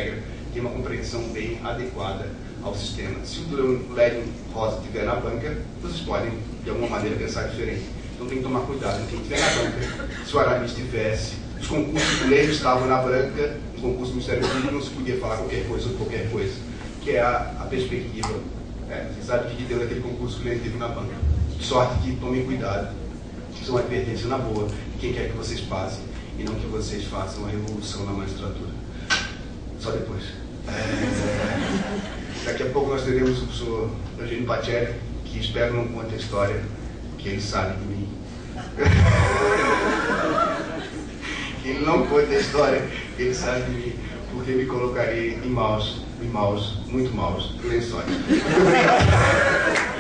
tem uma compreensão bem adequada ao sistema. Se o Lédio Rosa estiver na banca, vocês podem, de alguma maneira, pensar diferente. Então tem que tomar cuidado. Quem estiver na banca, se o Aramis estivesse, os concursos do Lédio estavam na banca, os concursos do Ministério Público não se podia falar qualquer coisa sobre qualquer coisa, que é a, a perspectiva. É, você sabe que deu aquele concurso que o Lédio teve na banca. De sorte que tomem cuidado. Isso é uma advertência na boa de quem quer que vocês passem e não que vocês façam a revolução na magistratura. Só depois. É, daqui a pouco nós teremos o professor Eugênio Pacelli, que espero não conte a história, que ele sabe de mim. Que ele não conte a história, que ele sabe de mim, porque me colocaria em maus, em maus, muito maus lençóis. Muito obrigado.